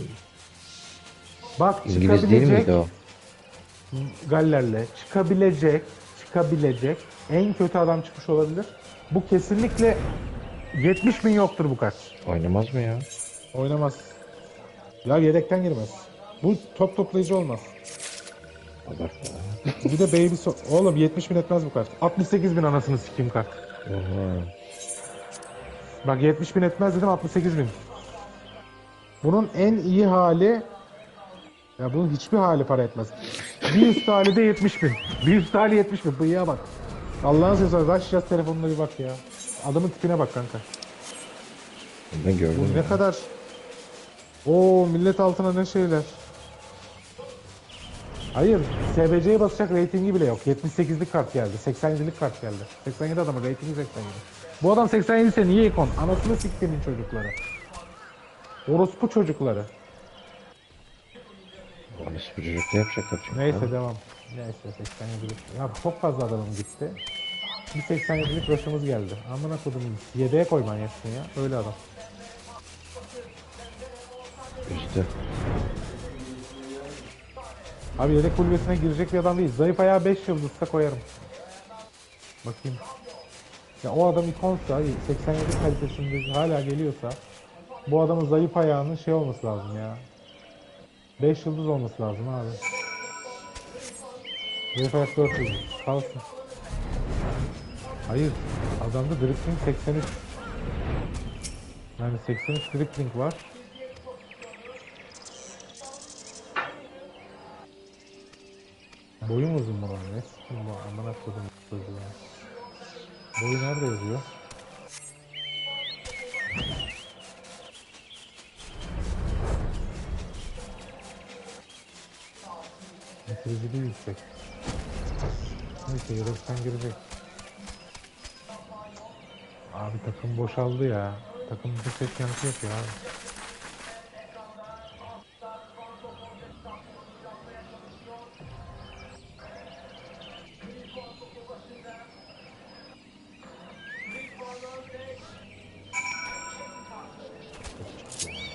Bak İngiliz değil miydi çıkabilecek o? Galler'le çıkabilecek en kötü adam çıkmış olabilir. Bu kesinlikle 70 bin yoktur bu kaç. Oynamaz mı ya? Oynamaz. Ya yedekten girmez. Bu top toplayıcı olmaz. Abartma. Bir de baby oğlum 70 bin etmez bu kart. 68 bin anasını sikeyim kart. Oha. Bak 70 bin etmez dedim 68 bin. Bunun en iyi hali, ya bunun hiçbir hali para etmez. Bir üst hali de 70 bin. Bir üst hali 70 bin. Bıyığa bak. Allah'ın seversen aç yaz telefonuna bir bak ya. Adamın tipine bak kanka. Ben gördüm. Bu ne kadar... Oo millet altına ne şeyler. Hayır, SBC'ye basacak reytingi bile yok. 78'lik kart geldi, 87'lik kart geldi. 87 adamın reytingi 87. Bu adam 87 ise niye ikon? Anasını siktimin çocukları. Orospu çocukları. Orası bir çocuk ne yapacaklar çünkü? Neyse devam. Neyse 87'lik. Ya çok fazla adamım gitti. Bir 87'lik rush'ımız geldi. Amına kodum. Yedeğe koy manyaksın ya. Öyle adam. Üstte. Abi yedek kulübesine girecek bir adam değil. Zayıf ayağı 5 yıldızsa koyarım. Bakayım. Ya o adam ikonsa 87 kalitesinde hala geliyorsa bu adamın zayıf ayağının şey olması lazım ya. 5 yıldız olması lazım abi. Zayıf ayak 4 yıldız. Kalsın. Hayır. Adamda dribbling 83. Yani 83 dribbling var. Boyum uzun mu lan? Ne sikim bu? Amına kodum çocuğu ya. Boyu nerede yazıyor? Bitiriciliği yüksek. Neyse yedekten girecek. Abi takım boşaldı ya. Takım bir ses yankı yapıyor abi.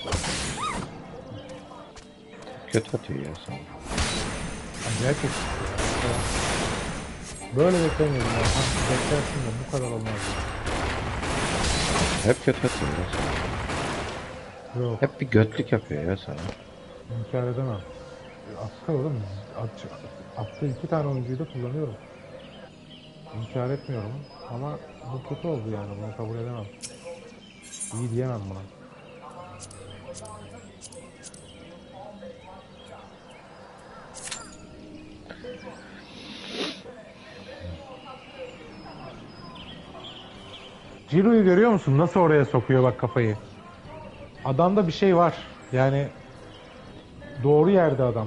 Kötü atıyor ya sana. Acayip kötü ya. Böyle beklemiyordum ya. Sen beklersin de bu kadar olmaz ya. Hep kötü atıyor ya sana. Yok. Hep bir götlük yapıyor ya sana. İnkar edemem. Attı oğlum. Attığı 2 tane oyuncuyu da kullanıyorum. İnkar etmiyorum. Ama bu kötü oldu yani. Bunu kabul edemem. İyi diyemem buna. Ciro'yu görüyor musun? Nasıl oraya sokuyor bak kafayı. Adamda bir şey var. Yani doğru yerde adam.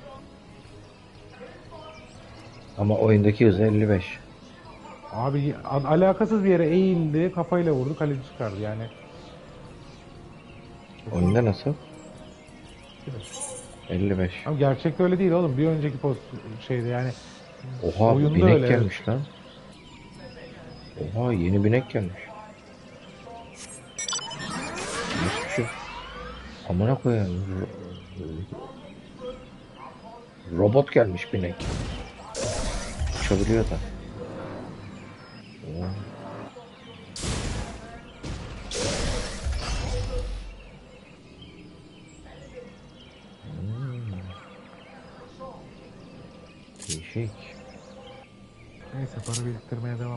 Ama oyundaki hızı 55. Abi alakasız bir yere eğildi, kafayla vurdu, kaleci çıkardı yani. Oyunda nasıl? 55. Ama gerçekte öyle değil oğlum. Bir önceki post şeydi yani. Oha Oyunda binek öyle, gelmiş lan. Oha yeni binek gelmiş. Nasıl bir şey? Amına koyayım. Robot gelmiş binek. Uçabiliyor da. Oo. Değişik. Neyse para biriktirmeye devam.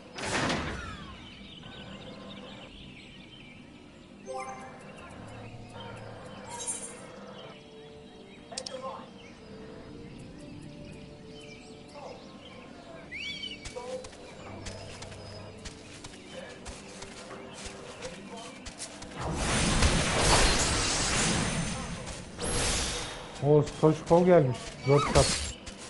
O Stoichkov gelmiş. 4 kat.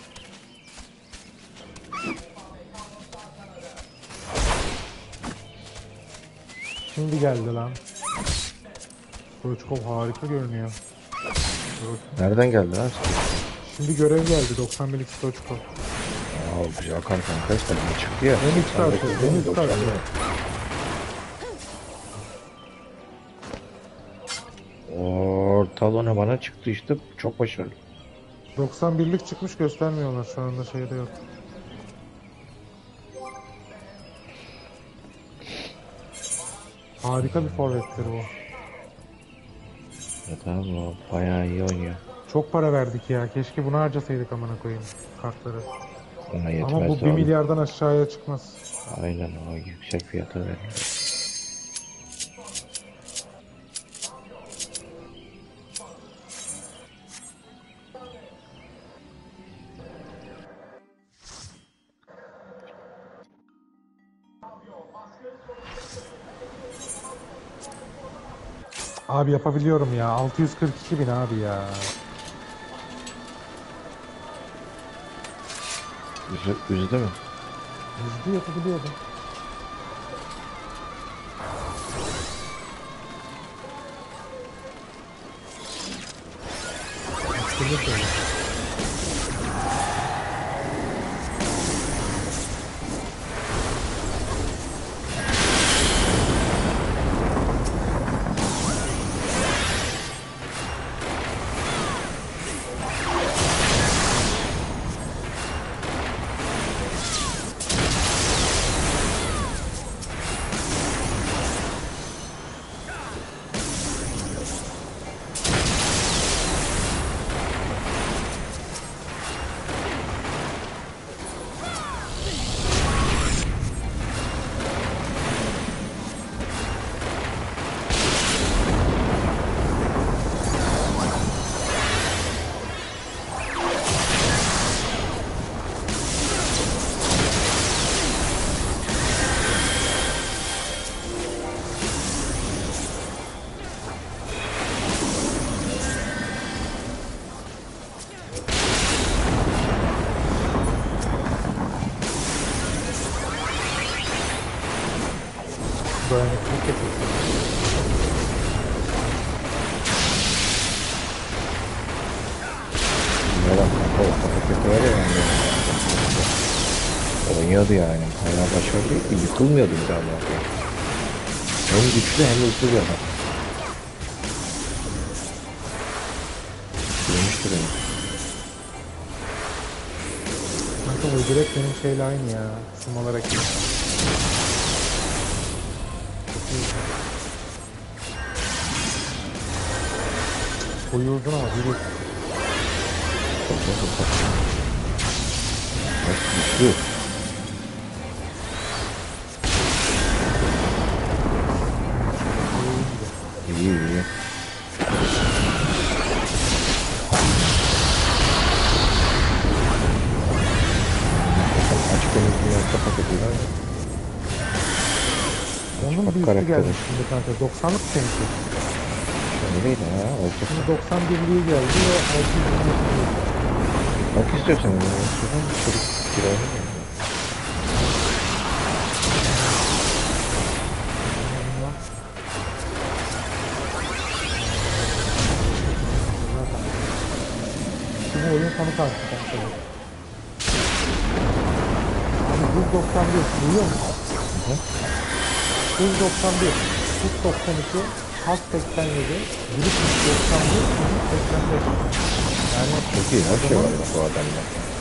Şimdi geldi lan. Stoichkov harika görünüyor. Nereden geldi lan? Şimdi görev geldi. 91'lik Stoichkov. Aa güzel kanka. Kaç tane çıktı ya? En üst kartı. En üst kartı. Ortalama bana çıktı işte. Çok başarılı. 91'lik çıkmış, göstermiyorlar şu anda, şeyde yok. Harika bir forvettir bu. Ya tamam o bayağı iyi oynuyor. Çok para verdik ya. Keşke bunu harcasaydık amına koyayım kartları. Ona yetmez Ama bu de 1 oğlum. milyardan aşağıya çıkmaz. Aynen o yüksek fiyata veriyor. Abi yapabiliyorum ya. 642 bin abi ya. Üzdü mü? Hızlı yapabiliyordum. Aslında şöyle. Dayanıklılık yapıyorsun. Ne bak kanka o paketi var ya yani. Oynuyordu yani. Bayağı başarılı. Yıkılmıyordu bir daha. Hem güçlü hem hızlı bir adam. benim. Kanka bu direkt benim şeyle aynı ya. Kısım olarak. Çok iyi. Boyu uzun ama biri. Güçlü. İyi iyi. Açık denizli yoksa paketiyle. Onun Bak büyüsü karakteri. gelmiş şimdi kanka. 90'lık temsil. Öyleydi ha. Olacak. Şimdi 91'liği geldi ve 620'liği. Bak istiyorsan. Şuradan çocuk bir oyunu mu? Bu oyun sonu karşı kanka. Abi 191 duyuyor musun? 191, 192, Has 87, Grip 91, 85. Yani Çok iyi. Her şey var ya bu adamda.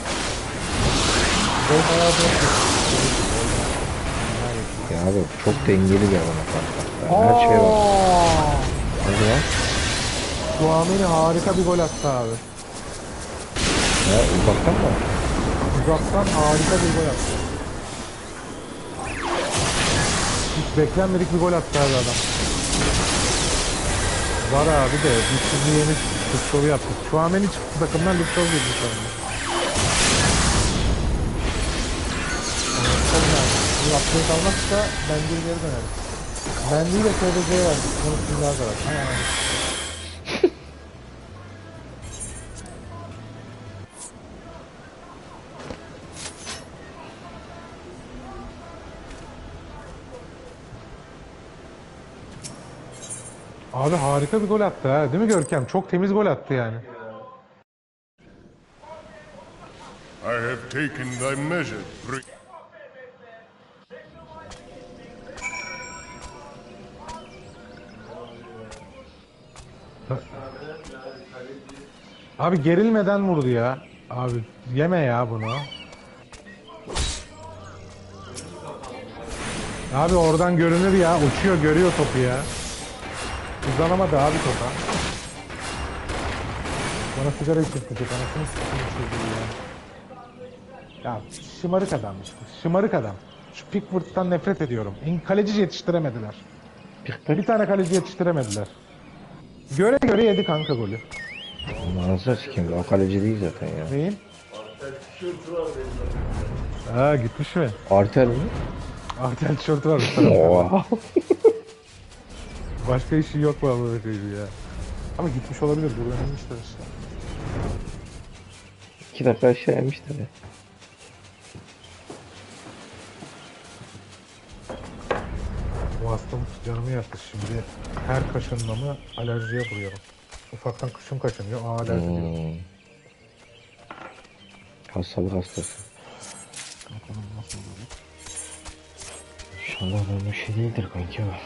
gol bayağı da Ya abi çok dengeli bir adam kanka. Yani her şey var. Hadi ya. Duameni harika bir gol attı abi. Ya uzaktan mı? Uzaktan harika bir gol attı. Hiç beklenmedik bir gol attı abi adam. Var abi de biz şimdi yeni Lütfov'u yaptık. Duameni çıktı takımdan Lütfov girdi sonunda. Bu update almazsa Mendy'ye geri döneriz. Mendy'yi de KDC'ye verdik. Onu şimdi daha zarar. Abi harika bir gol attı ha. Değil mi Görkem? Çok temiz gol attı yani. I have taken thy measure. Abi gerilmeden vurdu ya. Abi yeme ya bunu. Abi oradan görünür ya. Uçuyor, görüyor topu ya. Uzanamadı abi topa. Bana sigara içirtecek. Anasını sıkıntı çocuğu ya. Ya şımarık adammış bu. Şımarık adam. Şu Pickford'dan nefret ediyorum. Kaleci yetiştiremediler. Bir tane kaleci yetiştiremediler. Göre göre yedi kanka golü. Ağzına sikeyim. O kaleci değil zaten ya. Neyin? Ha gitmiş mi? Artel mi? Artel tişörtü var bir tarafta. Oha. Başka işi yok mu Allah'ın ya? Ama gitmiş olabilir. Dur önemmişler işte. 2 dakika aşağı inmiş tabi. Bu hastam canımı yaktı şimdi. Her kaşınmamı alerjiye vuruyorum. Ufaktan kışım kaşınıyor. Aa alerji diyor. Hastalık hastası. Bakalım nasıl olur. İnşallah böyle bir şey değildir kanki o.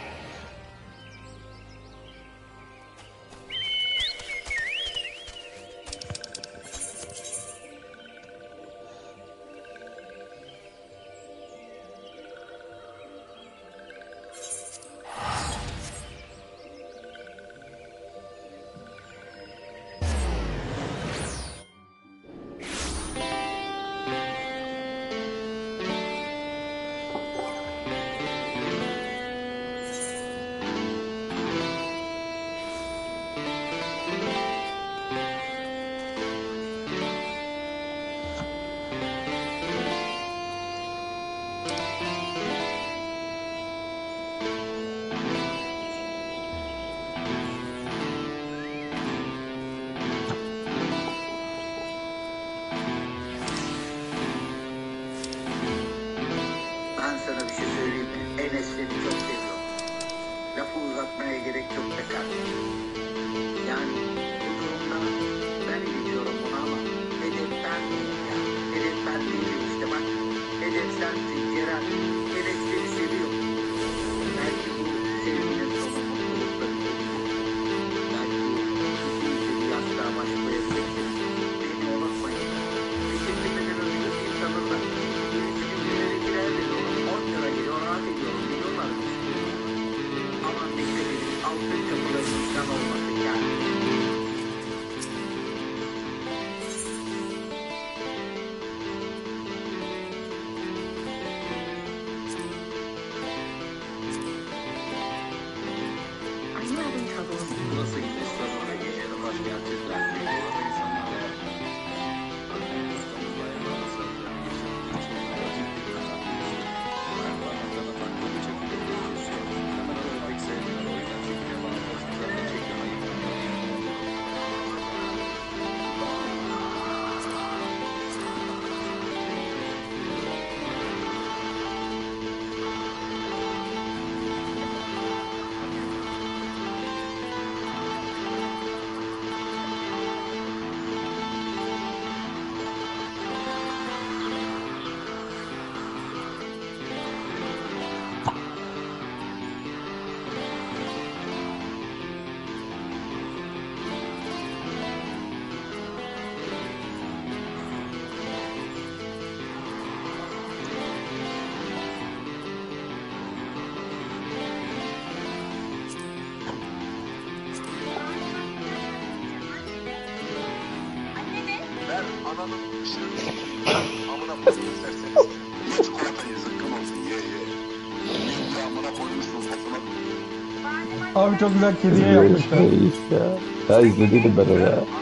Abi çok güzel kediye yapmışlar. ya. Ya izlediydim ben onu ya.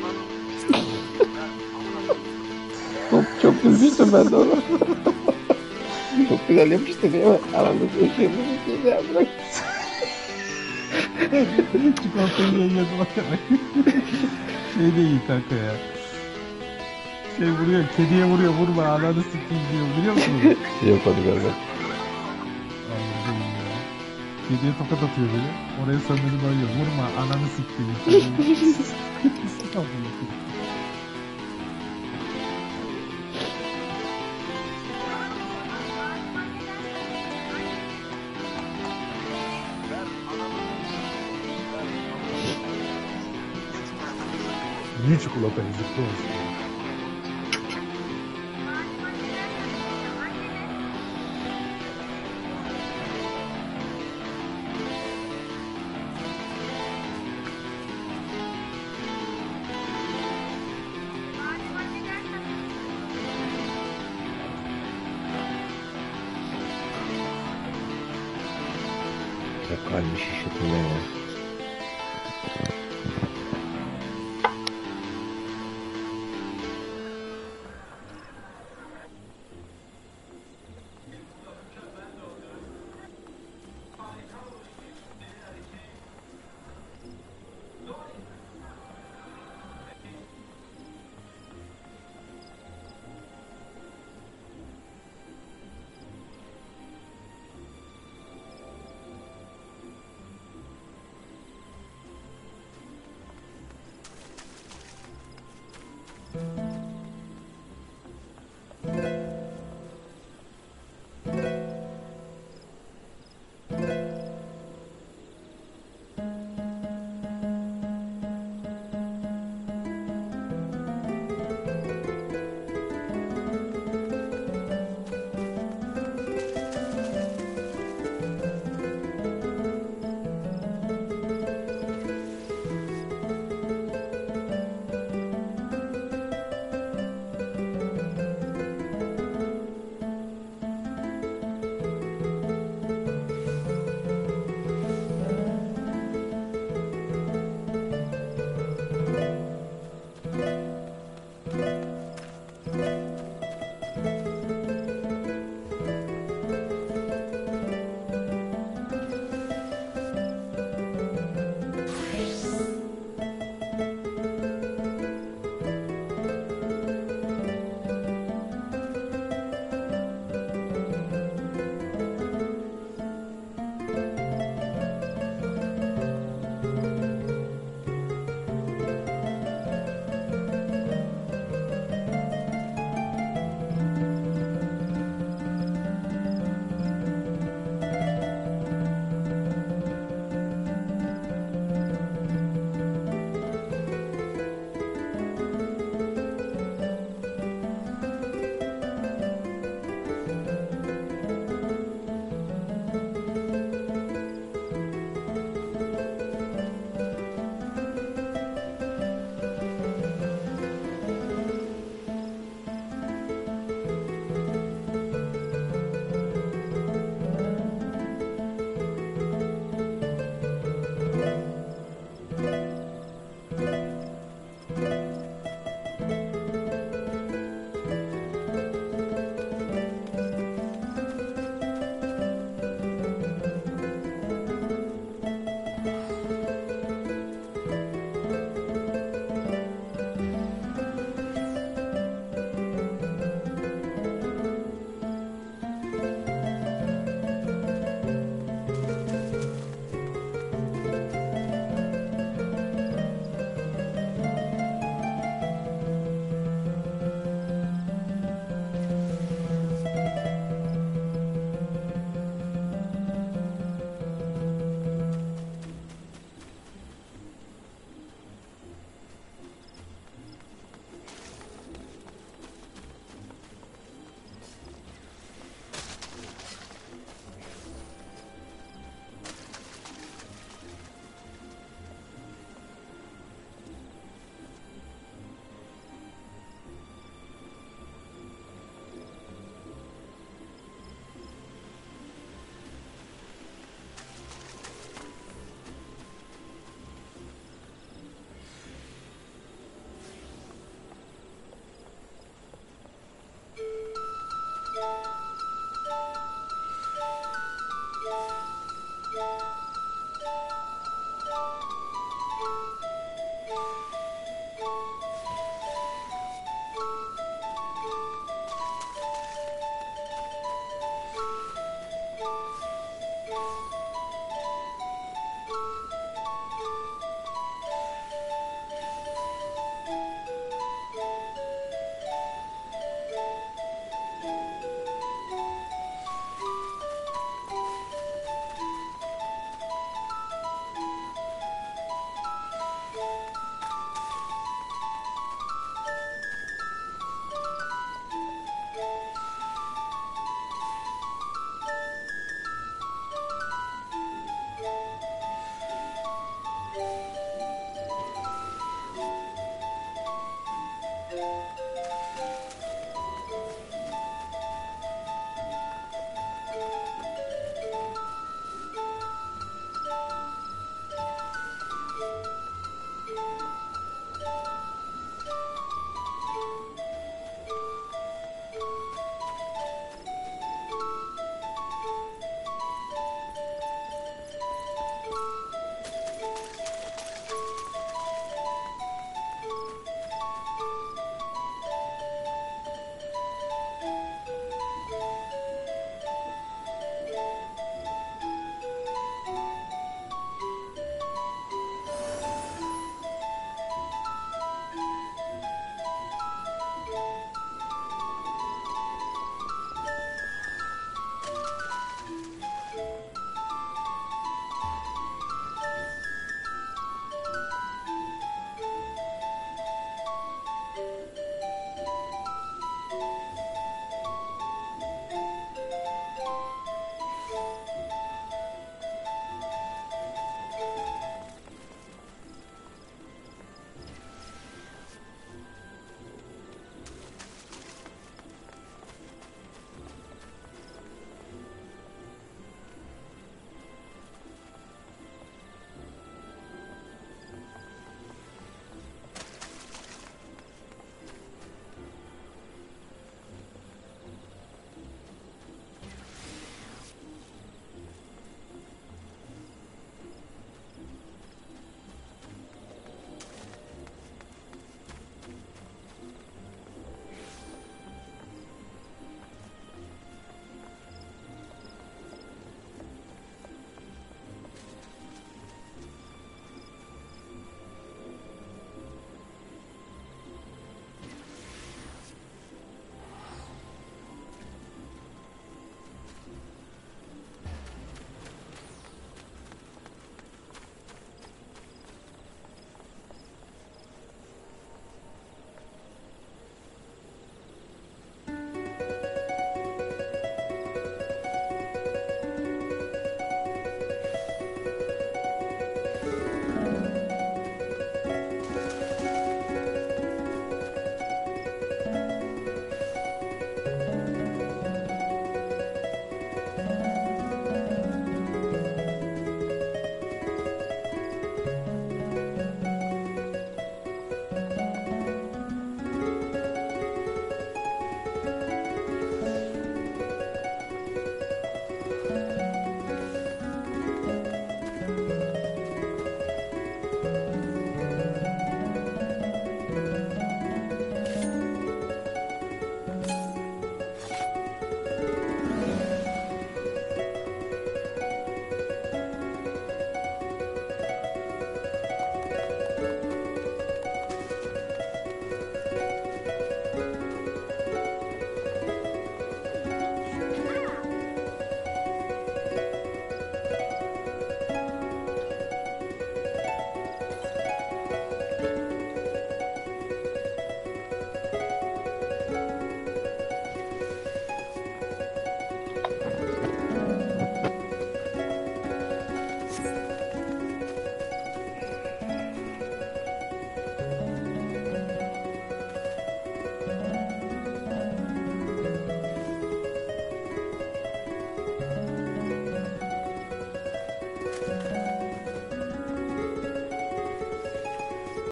Çok üzmüştüm ben de onu. Çok güzel yapmıştı değil mi? Aramızda ışığımız ya bırak. Çikolatayı yiyordu bakarak. Şey de iyi kanka ya. Şey vuruyor, kediye vuruyor, vurma ananı sikeyim diyor, biliyor musunuz? Yok hadi görmek. Anladım ya. Kediye tokat atıyor böyle. Oraya söndürüp bayıyor. Vurma ananı sikeyim. Niye çikolata ezikli olsun? Ya kalbi şişirdim ya.